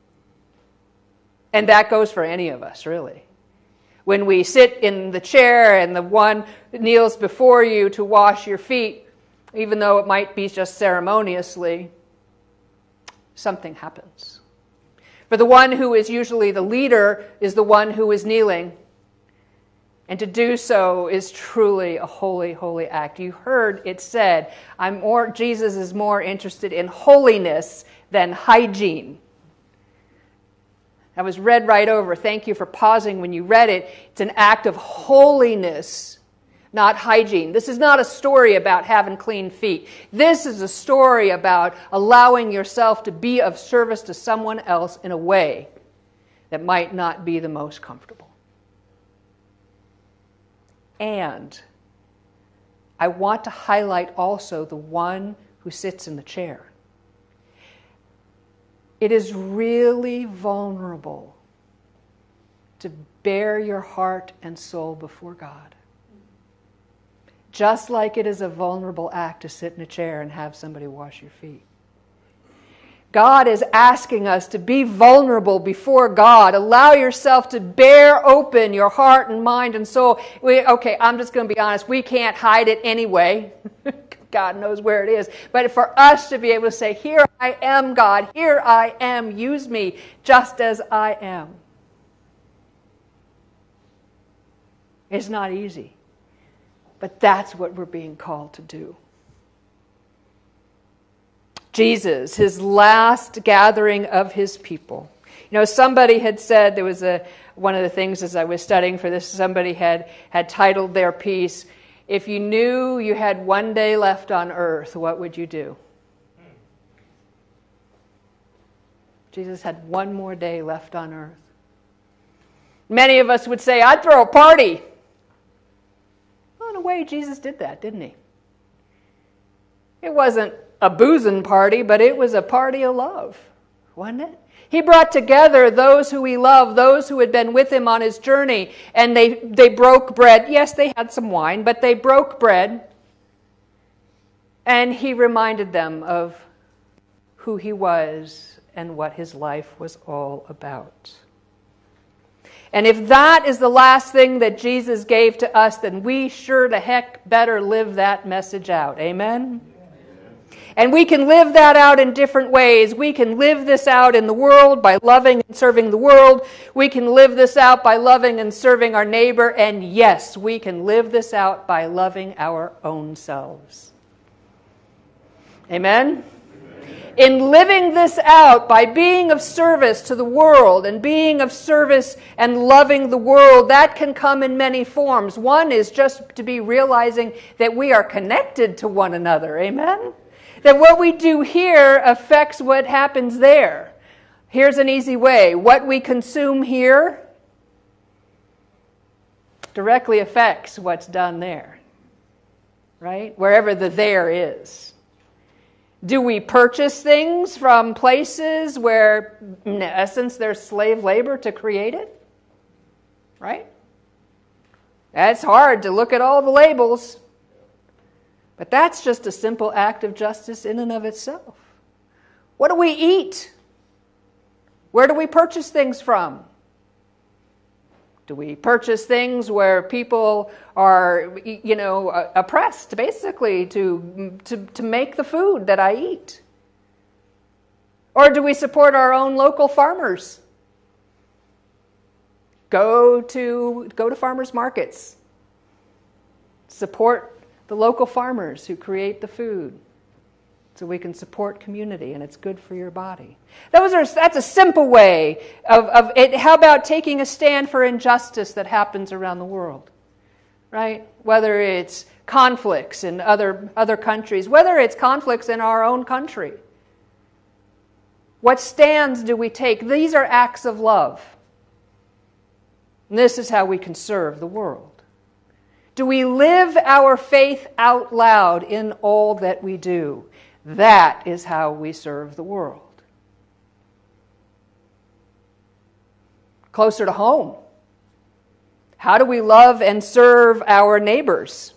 And that goes for any of us, really. When we sit in the chair and the one kneels before you to wash your feet, even though it might be just ceremoniously, something happens. For the one who is usually the leader is the one who is kneeling. And to do so is truly a holy, holy act. You heard it said, I'm more, Jesus is more interested in holiness than hygiene. That was read right over. Thank you for pausing when you read it. It's an act of holiness, not hygiene. This is not a story about having clean feet. This is a story about allowing yourself to be of service to someone else in a way that might not be the most comfortable. And I want to highlight also the one who sits in the chair. It is really vulnerable to bare your heart and soul before God. Just like it is a vulnerable act to sit in a chair and have somebody wash your feet. God is asking us to be vulnerable before God. Allow yourself to bear open your heart and mind and soul. We, okay, I'm just going to be honest. We can't hide it anyway. God knows where it is. But for us to be able to say, here I am, God. Here I am. Use me just as I am. It's not easy. But that's what we're being called to do. Jesus, his last gathering of his people. You know, somebody had said, there was a one of the things as I was studying for this, somebody had, had titled their piece, "If you knew you had one day left on earth, what would you do?" Jesus had one more day left on earth. Many of us would say, I'd throw a party. Well, in a way, Jesus did that, didn't he? It wasn't a boozing party, but it was a party of love, wasn't it? He brought together those who he loved, those who had been with him on his journey, and they, they broke bread. Yes, they had some wine, but they broke bread. And he reminded them of who he was and what his life was all about. And if that is the last thing that Jesus gave to us, then we sure to heck better live that message out. Amen? And we can live that out in different ways. We can live this out in the world by loving and serving the world. We can live this out by loving and serving our neighbor. And yes, we can live this out by loving our own selves. Amen? In living this out by being of service to the world and being of service and loving the world, that can come in many forms. One is just to be realizing that we are connected to one another. Amen? That what we do here affects what happens there. Here's an easy way. What we consume here directly affects what's done there. Right? Wherever the there is. Do we purchase things from places where, in essence, there's slave labor to create it? Right? That's hard to look at all the labels. But that's just a simple act of justice in and of itself. What do we eat? Where do we purchase things from? Do we purchase things where people are, you know, oppressed, basically, to, to, to make the food that I eat? Or do we support our own local farmers? Go to, go to farmers markets. Support the local farmers who create the food so we can support community, and it's good for your body. Those are, that's a simple way of, of it. How about taking a stand for injustice that happens around the world, right? Whether it's conflicts in other, other countries, whether it's conflicts in our own country. What stands do we take? These are acts of love. And this is how we can serve the world. Do we live our faith out loud in all that we do? That is how we serve the world. Closer to home. How do we love and serve our neighbors?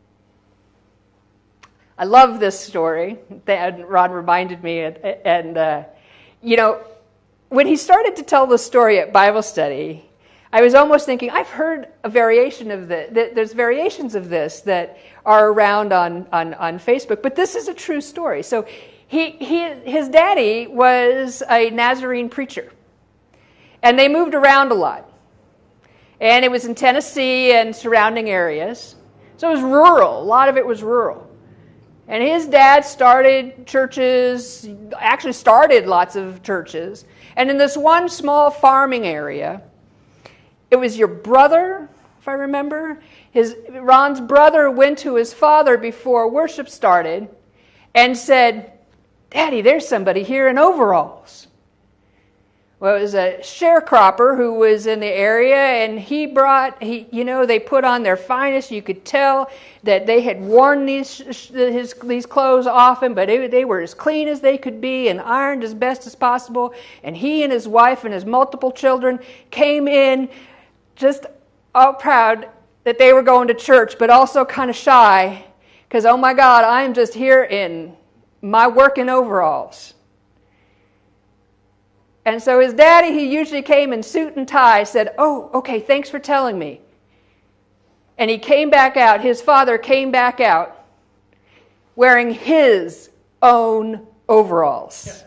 I love this story that Ron reminded me, and, and uh, you know, when he started to tell the story at Bible study, I was almost thinking, I've heard a variation of this. There's variations of this that are around on, on, on Facebook, but this is a true story. So he, he, his daddy was a Nazarene preacher, and they moved around a lot. And it was in Tennessee and surrounding areas. So it was rural. A lot of it was rural. And his dad started churches, actually started lots of churches. And in this one small farming area, it was your brother, if I remember, his Ron's brother went to his father before worship started and said, "Daddy, there's somebody here in overalls." Well, it was a sharecropper who was in the area, and he brought, he, you know, they put on their finest. You could tell that they had worn these his, these clothes often, but it, they were as clean as they could be and ironed as best as possible. And he and his wife and his multiple children came in just all proud that they were going to church, but also kind of shy because, oh my God, I'm just here in my working overalls. And so his daddy, he usually came in suit and tie, said, "Oh, okay, thanks for telling me." And he came back out, his father came back out wearing his own overalls.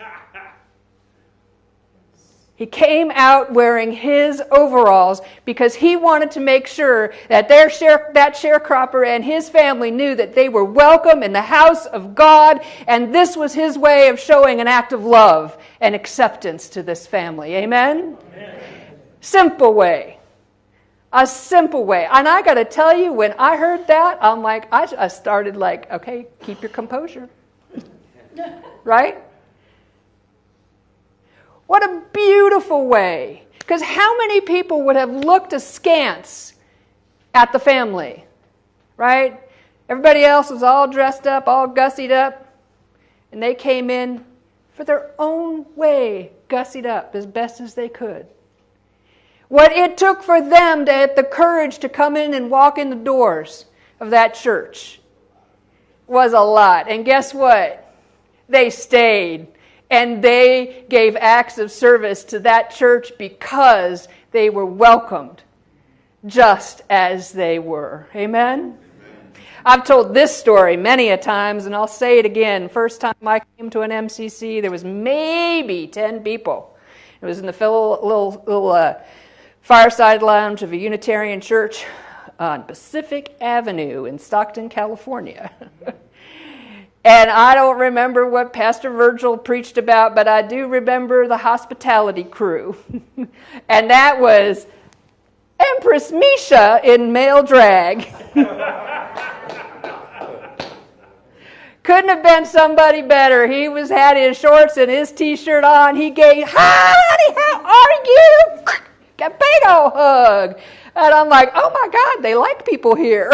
He came out wearing his overalls because he wanted to make sure that their share, that sharecropper and his family knew that they were welcome in the house of God, and this was his way of showing an act of love and acceptance to this family. Amen? Amen. Simple way. A simple way. And I got to tell you, when I heard that, I'm like, I, I started like, okay, keep your composure. Right? What a beautiful way. Because how many people would have looked askance at the family? Right? Everybody else was all dressed up, all gussied up. And they came in for their own way, gussied up as best as they could. What it took for them to have the courage to come in and walk in the doors of that church was a lot. And guess what? They stayed. And they gave acts of service to that church because they were welcomed just as they were. Amen? Amen? I've told this story many a times, and I'll say it again. First time I came to an M C C, there was maybe ten people. It was in the little, little, little uh, fireside lounge of a Unitarian church on Pacific Avenue in Stockton, California. And I don't remember what Pastor Virgil preached about, but I do remember the hospitality crew. And that was Empress Misha in male drag. Couldn't have been somebody better. He was had his shorts and his T-shirt on. He gave, "Hi, honey, how are you?" A big old hug. And I'm like, oh my God, they like people here.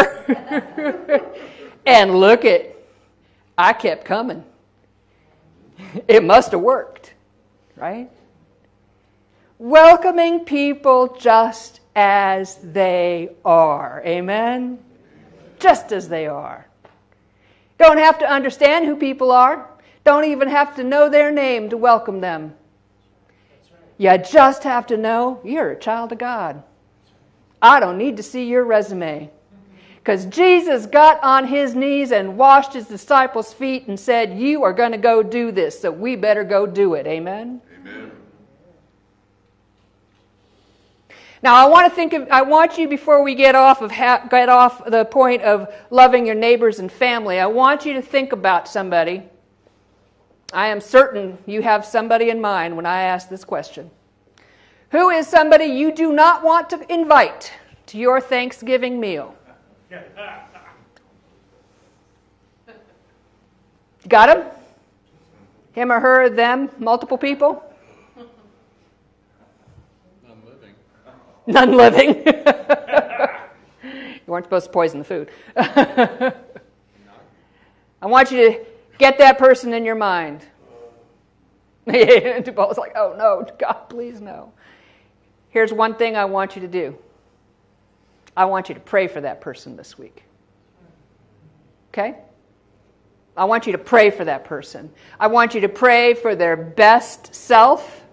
And look at, I kept coming. It must have worked, right? Welcoming people just as they are. Amen? Just as they are. Don't have to understand who people are. Don't even have to know their name to welcome them. You just have to know you're a child of God. I don't need to see your resume. Because Jesus got on his knees and washed his disciples' feet and said, you are going to go do this, so we better go do it. Amen? Amen. Now, I want to think of, I want you, before we get off of ha- get off the point of loving your neighbors and family, I want you to think about somebody. I am certain you have somebody in mind when I ask this question. Who is somebody you do not want to invite to your Thanksgiving meal? Got him? Him or her, them, multiple people? None living. You weren't supposed to poison the food. I want you to get that person in your mind. Paul's like, oh no, God, please no. Here's one thing I want you to do. I want you to pray for that person this week. Okay? I want you to pray for that person. I want you to pray for their best self,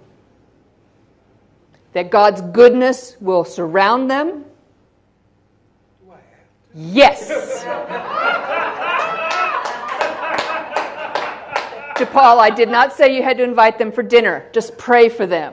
that God's goodness will surround them. Yes. To Paul, I did not say you had to invite them for dinner. Just pray for them.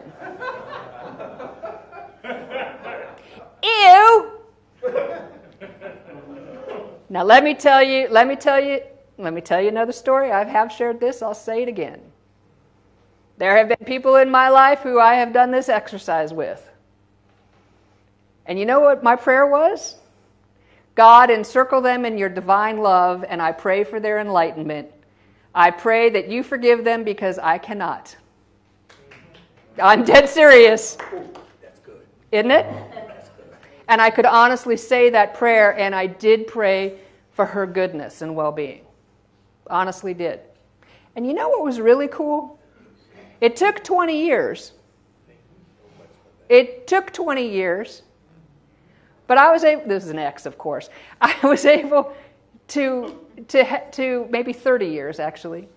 Ew. Now let me tell you, let me tell you let me tell you another story. I have shared this. I'll say it again. There have been people in my life who I have done this exercise with. And you know what my prayer was? God, encircle them in your divine love, and I pray for their enlightenment. I pray that you forgive them because I cannot. I'm dead serious. That's good. Isn't it? And I could honestly say that prayer, and I did pray for her goodness and well-being. Honestly did. And you know what was really cool? It took twenty years. It took twenty years. But I was able, this is an X, of course. I was able to, to, to maybe thirty years, actually.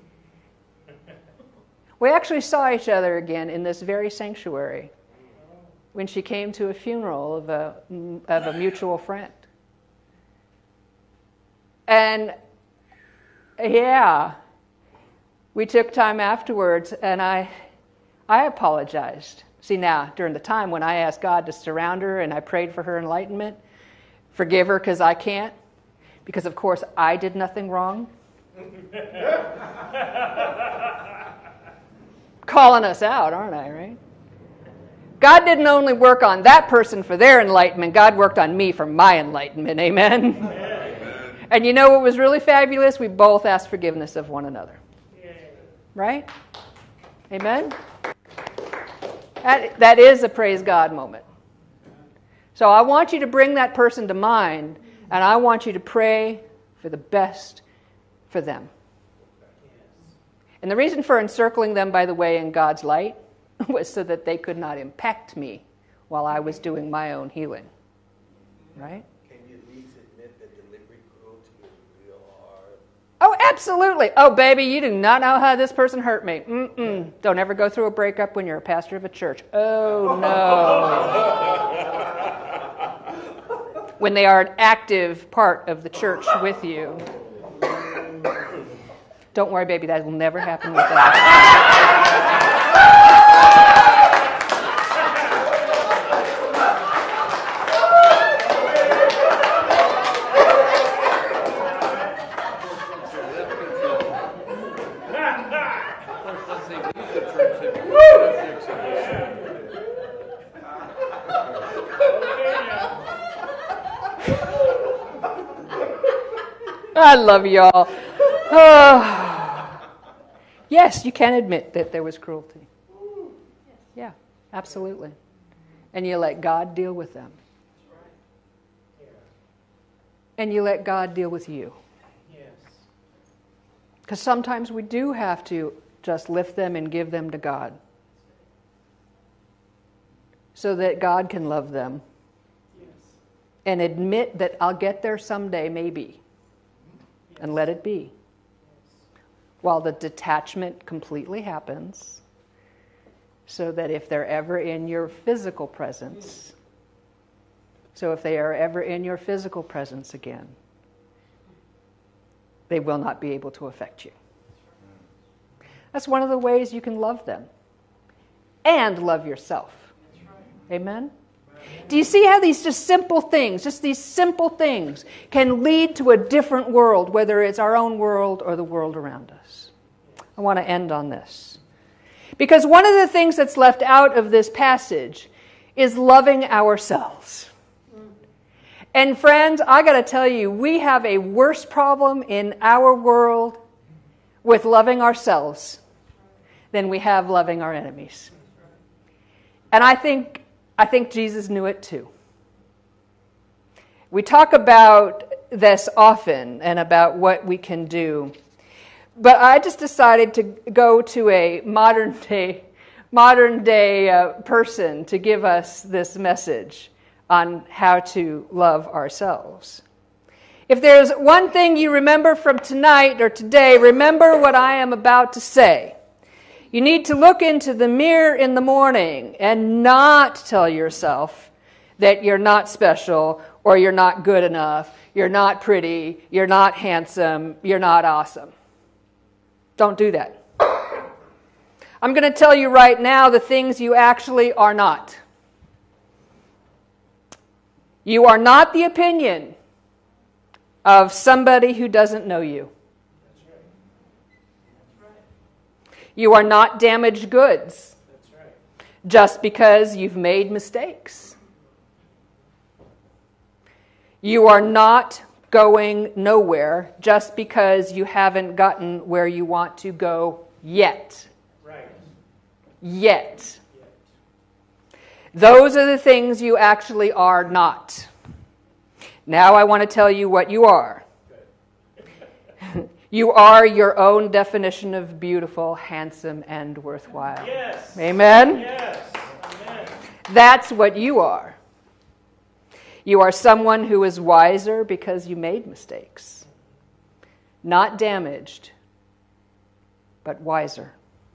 We actually saw each other again in this very sanctuary when she came to a funeral of a, of a mutual friend. And yeah, we took time afterwards, and I, I apologized. See, now, during the time when I asked God to surround her and I prayed for her enlightenment, forgive her because I can't, because, of course, I did nothing wrong. Calling us out, aren't I, right? God didn't only work on that person for their enlightenment. God worked on me for my enlightenment. Amen? Amen. And you know what was really fabulous? We both asked forgiveness of one another. Right? Amen? That, that is a praise God moment. So I want you to bring that person to mind, and I want you to pray for the best for them. And the reason for encircling them, by the way, in God's light was so that they could not impact me while I was doing my own healing. Right? Can you at least admit that delivery cruelty is real hard? Oh, absolutely. Oh, baby, you do not know how this person hurt me. Mm-mm. Don't ever go through a breakup when you're a pastor of a church. Oh, no. When they are an active part of the church with you. Don't worry, baby, that will never happen with that. I love y'all. Oh. Yes, you can admit that there was cruelty. Yeah, absolutely. And you let God deal with them. And you let God deal with you. Because sometimes we do have to just lift them and give them to God, so that God can love them. And admit that I'll get there someday, maybe. And let it be. While the detachment completely happens, so that if they're ever in your physical presence, so if they are ever in your physical presence again, they will not be able to affect you. That's one of the ways you can love them and love yourself. Amen? Do you see how these just simple things, just these simple things, can lead to a different world, whether it's our own world or the world around us? I want to end on this. Because one of the things that's left out of this passage is loving ourselves. And friends, I got to tell you, we have a worse problem in our world with loving ourselves than we have loving our enemies. And I think I think Jesus knew it too. We talk about this often and about what we can do. But I just decided to go to a modern day, modern day uh, person to give us this message on how to love ourselves. If there's one thing you remember from tonight or today, remember what I am about to say. You need to look into the mirror in the morning and not tell yourself that you're not special or you're not good enough, you're not pretty, you're not handsome, you're not awesome. Don't do that. I'm going to tell you right now the things you actually are not. You are not the opinion of somebody who doesn't know you. You are not damaged goods. That's right. Just because you've made mistakes. You are not going nowhere just because you haven't gotten where you want to go yet. Right. Yet. Those are the things you actually are not. Now I want to tell you what you are. You are your own definition of beautiful, handsome, and worthwhile. Yes. Amen? Yes. Amen. That's what you are. You are someone who is wiser because you made mistakes. Not damaged, but wiser.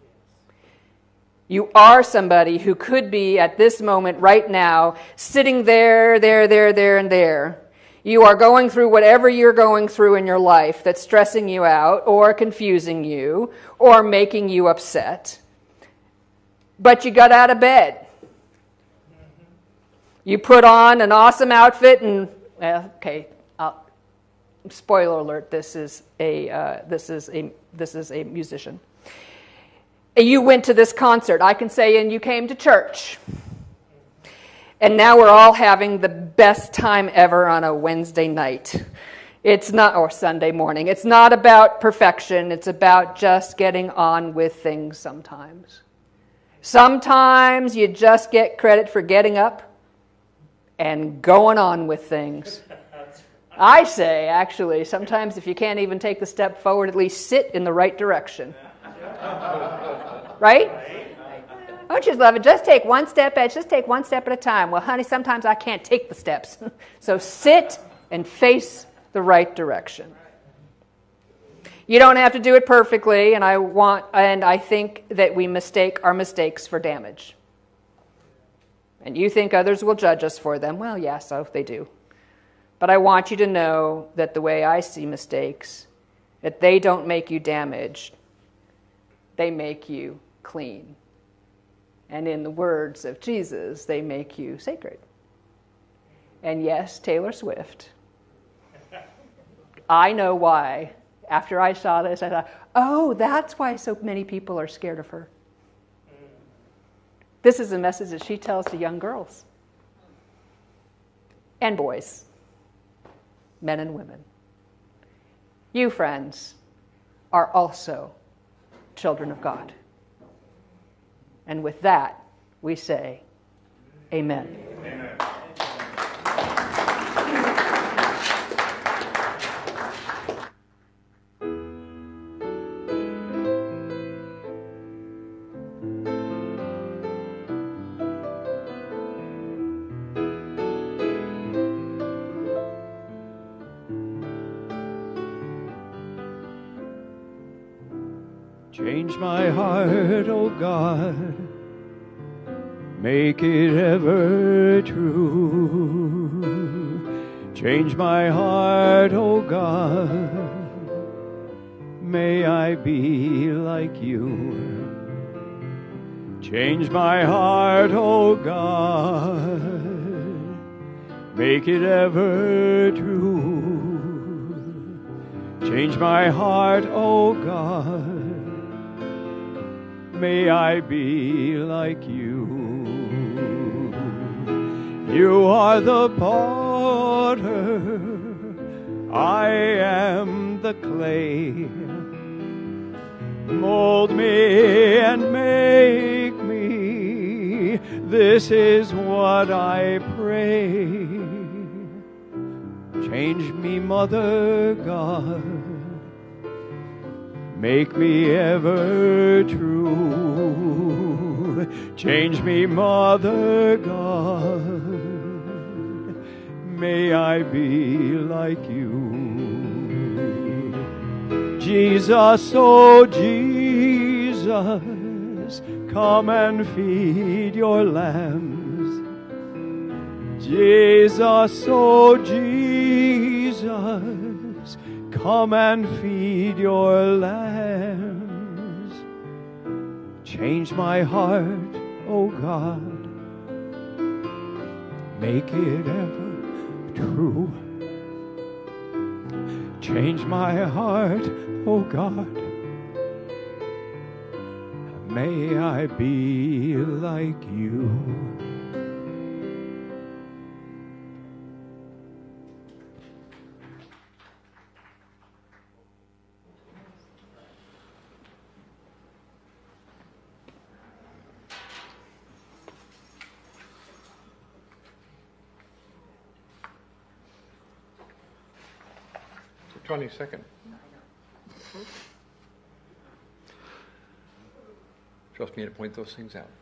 You are somebody who could be at this moment right now sitting there, there, there, there, and there. You are going through whatever you're going through in your life that's stressing you out or confusing you or making you upset. But you got out of bed. You put on an awesome outfit and, well, okay, I'll, spoiler alert, this is a uh, this is a this is a musician. You went to this concert. I can say, and you came to church. And now we're all having the best time ever on a Wednesday night. It's not, or Sunday morning. It's not about perfection. It's about just getting on with things sometimes. Sometimes you just get credit for getting up and going on with things. I say, actually, sometimes if you can't even take the step forward, at least sit in the right direction. Right? Don't you love it? Just take one step at just take one step at a time. Well, honey, sometimes I can't take the steps. So sit and face the right direction. You don't have to do it perfectly, and I want and I think that we mistake our mistakes for damage. And you think others will judge us for them. Well, yeah, so they do. But I want you to know that the way I see mistakes, that they don't make you damaged. They make you clean. And in the words of Jesus, they make you sacred. And yes, Taylor Swift. I know why. After I saw this, I thought, oh, that's why so many people are scared of her. This is a message that she tells to young girls and boys, men and women. You, friends, are also children of God. And with that, we say, amen. Amen. Change my heart, O God, make it ever true. Change my heart, O God, may I be like you. Change my heart, O God, make it ever true. Change my heart, O God, may I be like you. You are the potter, I am the clay. Mold me and make me, this is what I pray. Change me, Mother God, make me ever true. Change me, Mother God, may I be like you. Jesus, oh Jesus, come and feed your lambs. Jesus, oh Jesus, come and feed your lambs. Change my heart, O God, make it ever true. Change my heart, O God, may I be like you. twenty-second. Trust me to point those things out.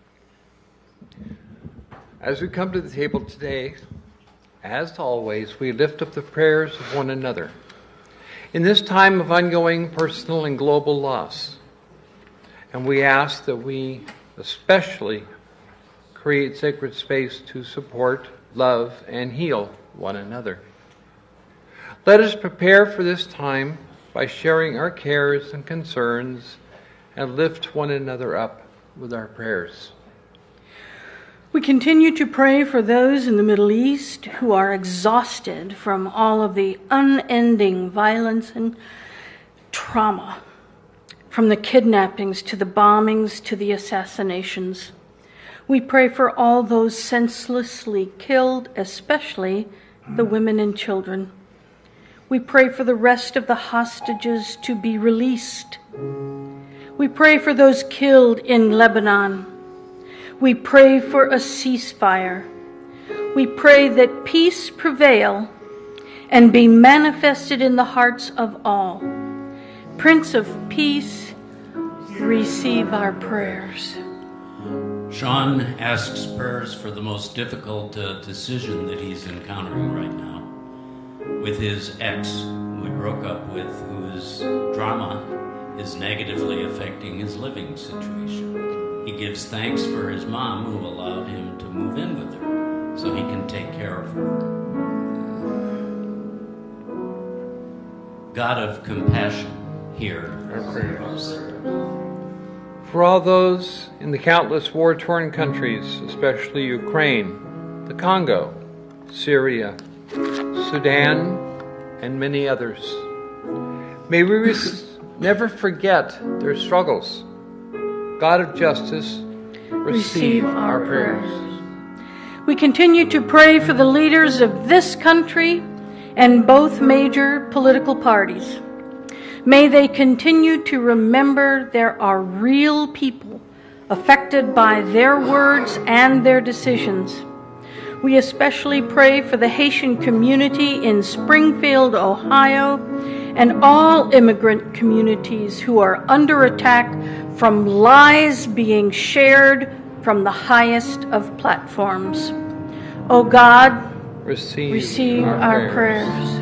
As we come to the table today, as always, we lift up the prayers of one another. In this time of ongoing personal and global loss, and we ask that we especially create sacred space to support, love, and heal one another. Let us prepare for this time by sharing our cares and concerns and lift one another up with our prayers. We continue to pray for those in the Middle East who are exhausted from all of the unending violence and trauma, from the kidnappings to the bombings to the assassinations. We pray for all those senselessly killed, especially the women and children. We pray for the rest of the hostages to be released. We pray for those killed in Lebanon. We pray for a ceasefire. We pray that peace prevail and be manifested in the hearts of all. Prince of Peace, receive our prayers. Sean asks prayers for the most difficult uh, decision that he's encountering right now with his ex, who he broke up with, whose drama is negatively affecting his living situation. He gives thanks for his mom, who allowed him to move in with her so he can take care of her. God of compassion, hear our prayers. For all those in the countless war-torn countries, especially Ukraine, the Congo, Syria, Sudan, and many others, may we res- never forget their struggles. God of justice, receive, receive our, our prayers. prayers. We continue to pray for the leaders of this country and both major political parties. May they continue to remember there are real people affected by their words and their decisions. We especially pray for the Haitian community in Springfield, Ohio, and all immigrant communities who are under attack from lies being shared from the highest of platforms. O God, receive, receive our, our prayers. prayers.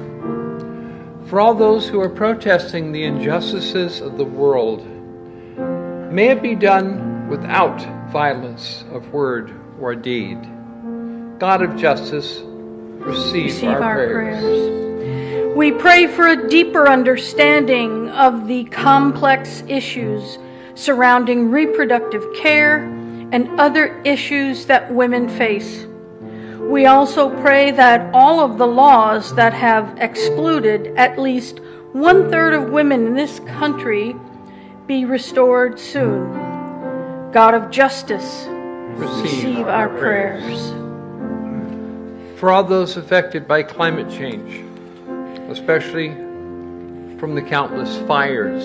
For all those who are protesting the injustices of the world, may it be done without violence of word or deed. God of justice, receive, receive our, our prayers. prayers. We pray for a deeper understanding of the complex issues surrounding reproductive care and other issues that women face. We also pray that all of the laws that have excluded at least one-third of women in this country be restored soon. God of justice, receive, receive our, our prayers. prayers. For all those affected by climate change, especially from the countless fires.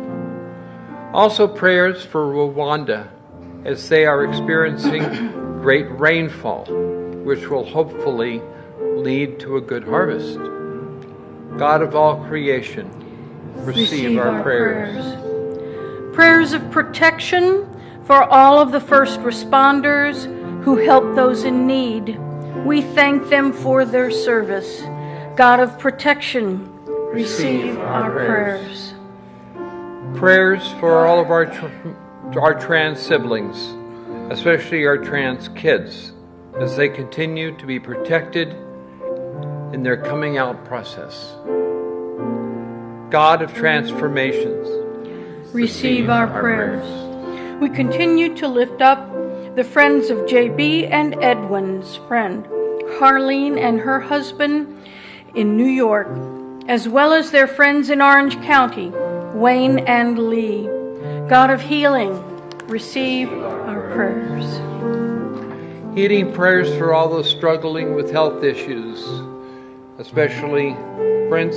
Also prayers for Rwanda as they are experiencing great rainfall, which will hopefully lead to a good harvest. God of all creation, receive, receive our, our prayers. prayers. Prayers of protection for all of the first responders who help those in need. We thank them for their service. God of protection, receive, receive our, our prayers. prayers. Prayers for all of our, tr- our trans siblings, especially our trans kids, as they continue to be protected in their coming out process. God of transformations, receive, receive our, our prayers. prayers. We continue to lift up the friends of J B and Edwin's friend, Harleen and her husband in New York, as well as their friends in Orange County, Wayne and Lee. God of healing, receive our prayers. Heeding prayers for all those struggling with health issues, especially Prince,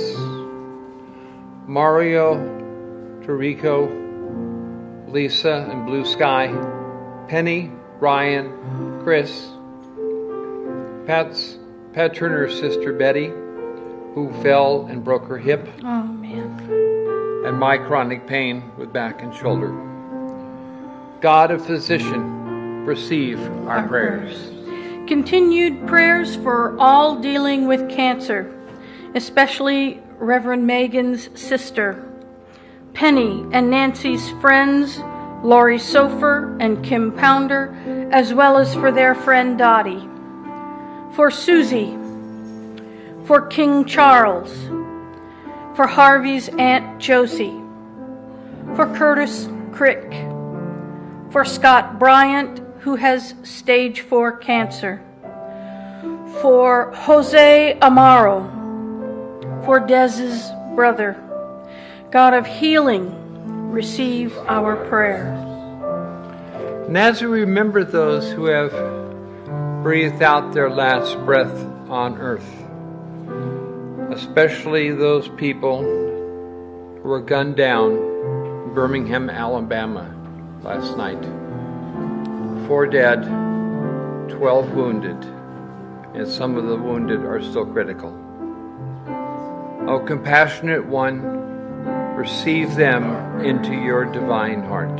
Mario, Tarico, Lisa and Blue Sky, Penny, Ryan, Chris, Pat's, Pat Turner's sister Betty, who fell and broke her hip, Oh, man. and my chronic pain with back and shoulder. God, a physician, receive our, Our prayers. Continued prayers for all dealing with cancer, especially Reverend Megan's sister, Penny and Nancy's friends, Lori Sofer and Kim Pounder, as well as for their friend Dottie. For Susie, for King Charles, for Harvey's Aunt Josie, for Curtis Crick, for Scott Bryant, who has stage four cancer, for Jose Amaro, for Dez's brother. God of healing, receive our prayer. And as we remember those who have breathed out their last breath on earth, especially those people who were gunned down in Birmingham, Alabama last night. Four dead, twelve wounded, and some of the wounded are still critical. O compassionate one, receive them into your divine heart.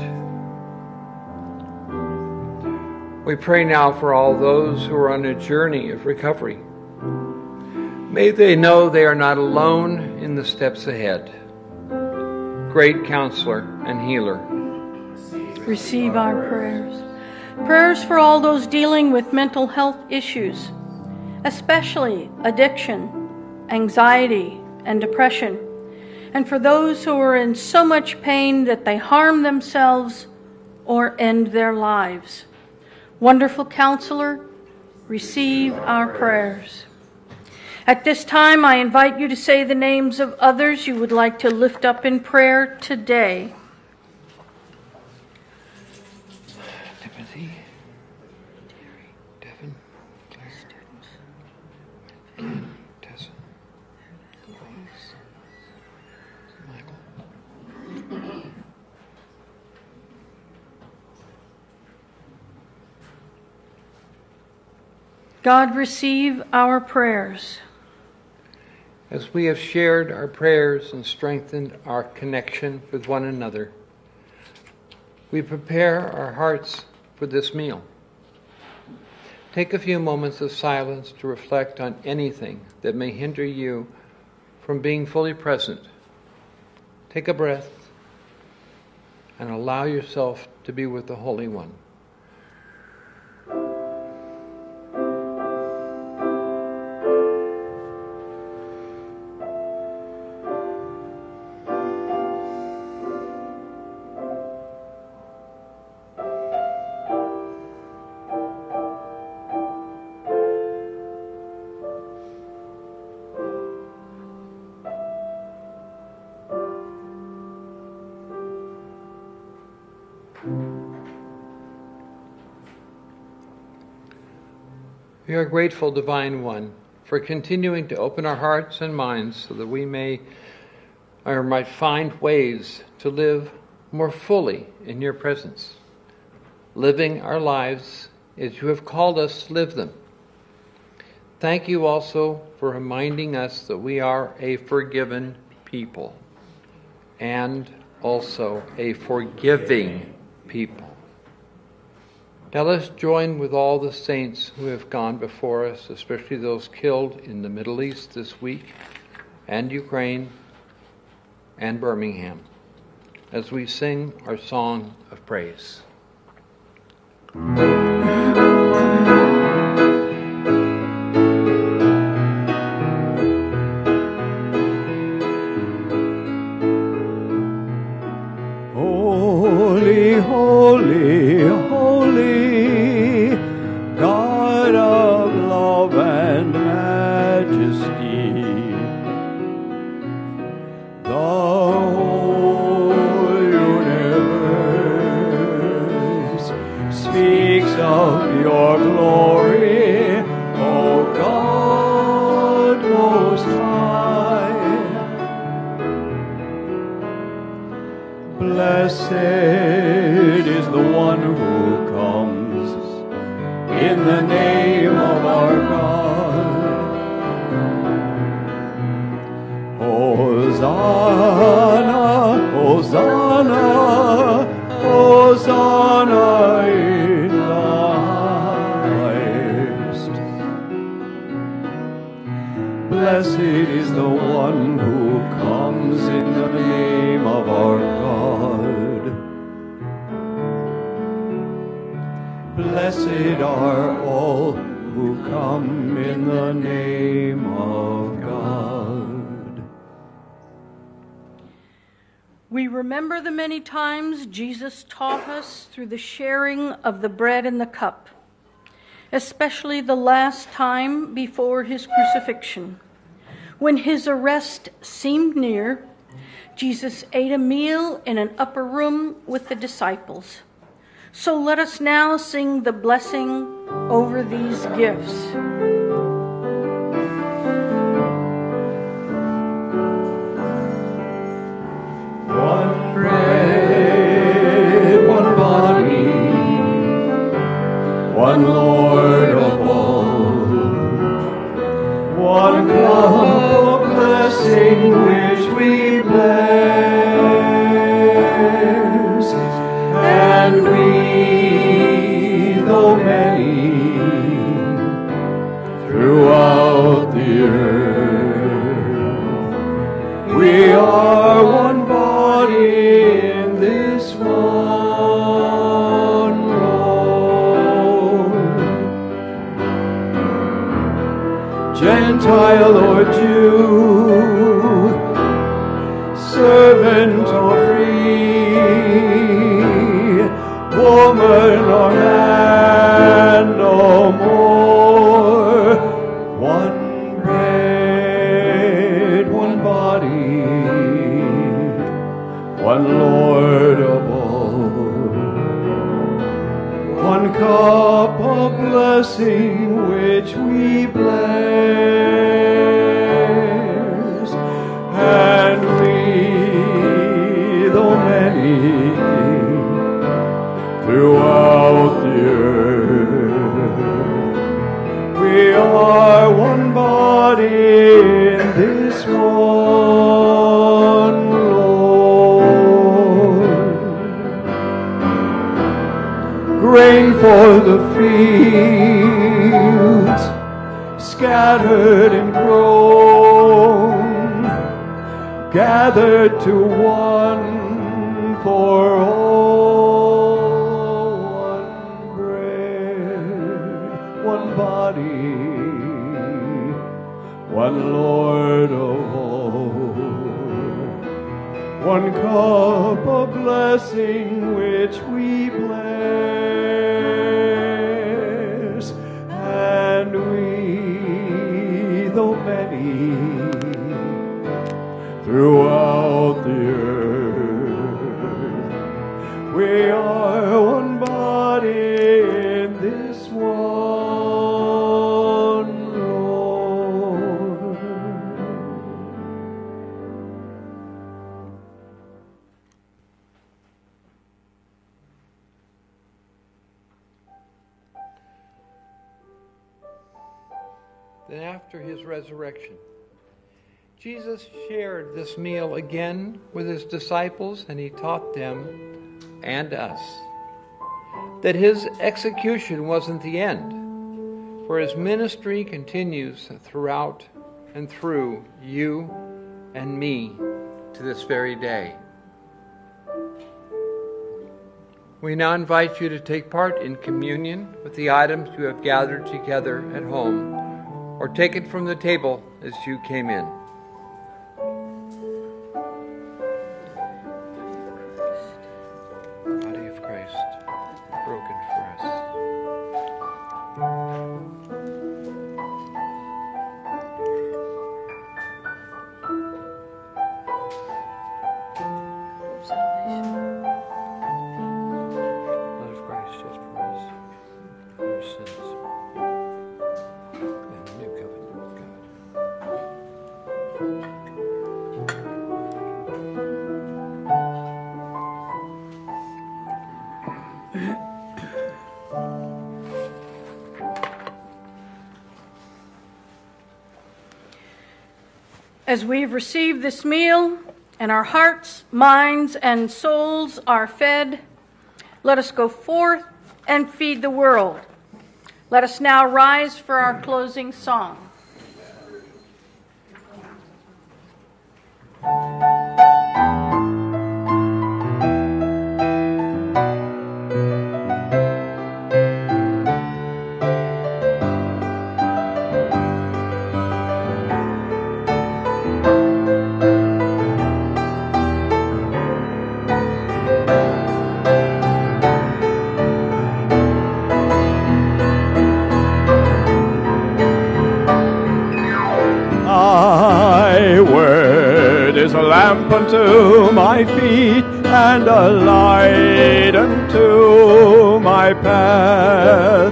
We pray now for all those who are on a journey of recovery. May they know they are not alone in the steps ahead. Great counselor and healer, Receive our prayers. Prayers for all those dealing with mental health issues, especially addiction, anxiety, and depression, and for those who are in so much pain that they harm themselves or end their lives. Wonderful Counselor, receive our prayers. At this time, I invite you to say the names of others you would like to lift up in prayer today. Timothy, Devin, Claire, Ken, Tessa, Louise, Michael. God, receive our prayers. As we have shared our prayers and strengthened our connection with one another, we prepare our hearts for this meal. Take a few moments of silence to reflect on anything that may hinder you from being fully present. Take a breath and allow yourself to be with the Holy One. We are grateful, Divine One, for continuing to open our hearts and minds so that we may or might find ways to live more fully in your presence, living our lives as you have called us to live them. Thank you also for reminding us that we are a forgiven people and also a forgiving people. Let us join with all the saints who have gone before us, especially those killed in the Middle East this week, and Ukraine, and Birmingham, as we sing our song of praise. Holy, holy, holy, God of love and majesty, the whole universe speaks of your glory, O God most high. Blessed is the one who comes in the name of our God. Hosanna, Hosanna, Hosanna in the highest. Blessed is the one who comes in the name of our God. Blessed are all who come in the name of God. We remember the many times Jesus taught us through the sharing of the bread and the cup, especially the last time before his crucifixion. When his arrest seemed near, Jesus ate a meal in an upper room with the disciples. So let us now sing the blessing over these gifts. One bread, one body, one Lord of all, one cup of blessing which we bless, and we, though many, throughout the earth, we are one body in this one Lord. Gentile or Jew, servant or free, woman or man, no more. One bread, one body, one Lord of all, one cup of blessing which we bless, and we, though many, throughout the earth, we are one body in this one Lord. Grain for the fields, scattered and grown, gathered to one for all. One bread, one body, one Lord of all, one cup of blessing which we bless, and we, though many, throughout the earth, we are one body in this one Lord. Then after his resurrection, Jesus shared this meal again with his disciples, and he taught them and us that his execution wasn't the end, for his ministry continues throughout and through you and me to this very day. We now invite you to take part in communion with the items you have gathered together at home, or take it from the table as you came in. Body of Christ, broken for us. Blood of Christ, just for us. As we've received this meal and our hearts, minds, and souls are fed, let us go forth and feed the world. Let us now rise for our closing song. A lamp unto my feet and a light unto my path.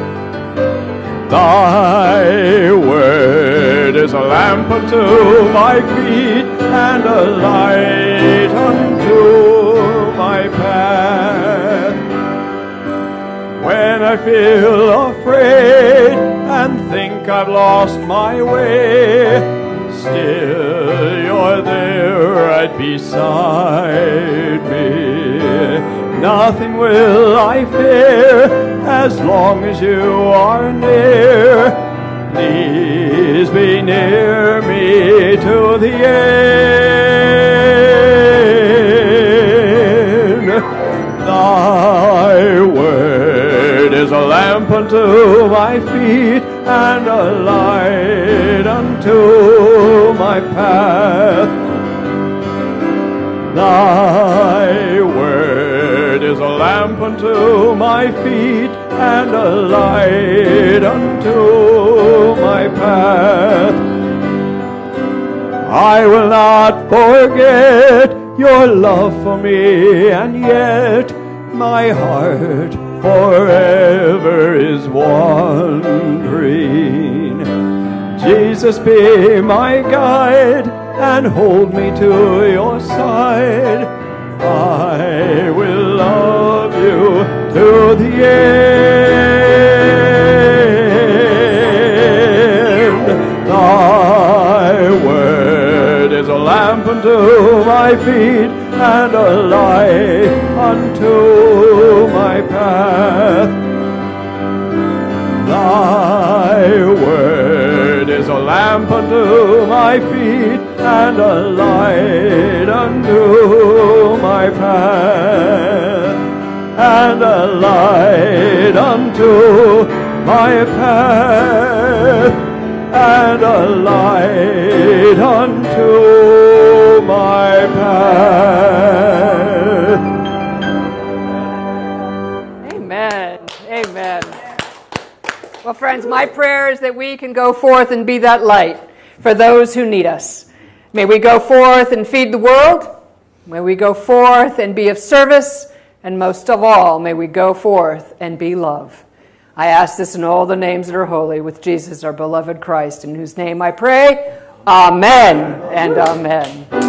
Thy word is a lamp unto my feet and a light unto my path. When I feel afraid and think I've lost my way, still you're there right beside me. Nothing will I fear as long as you are near. Please be near me to the end. Thy word is a lamp unto my feet and a light unto my path. Thy word is a lamp unto my feet and a light unto my path. I will not forget your love for me, and yet my heart forever is wandering. Jesus, be my guide and hold me to your side. I will love you to the end. Thy word is a lamp unto my feet and a light unto my path. Thy word is a lamp unto my feet and a light unto my path, and a light unto my path, and a light unto my path. Amen. Amen. Well, friends, my prayer is that we can go forth and be that light for those who need us. May we go forth and feed the world. May we go forth and be of service. And most of all, may we go forth and be love. I ask this in all the names that are holy, with Jesus, our beloved Christ, in whose name I pray. Amen and amen.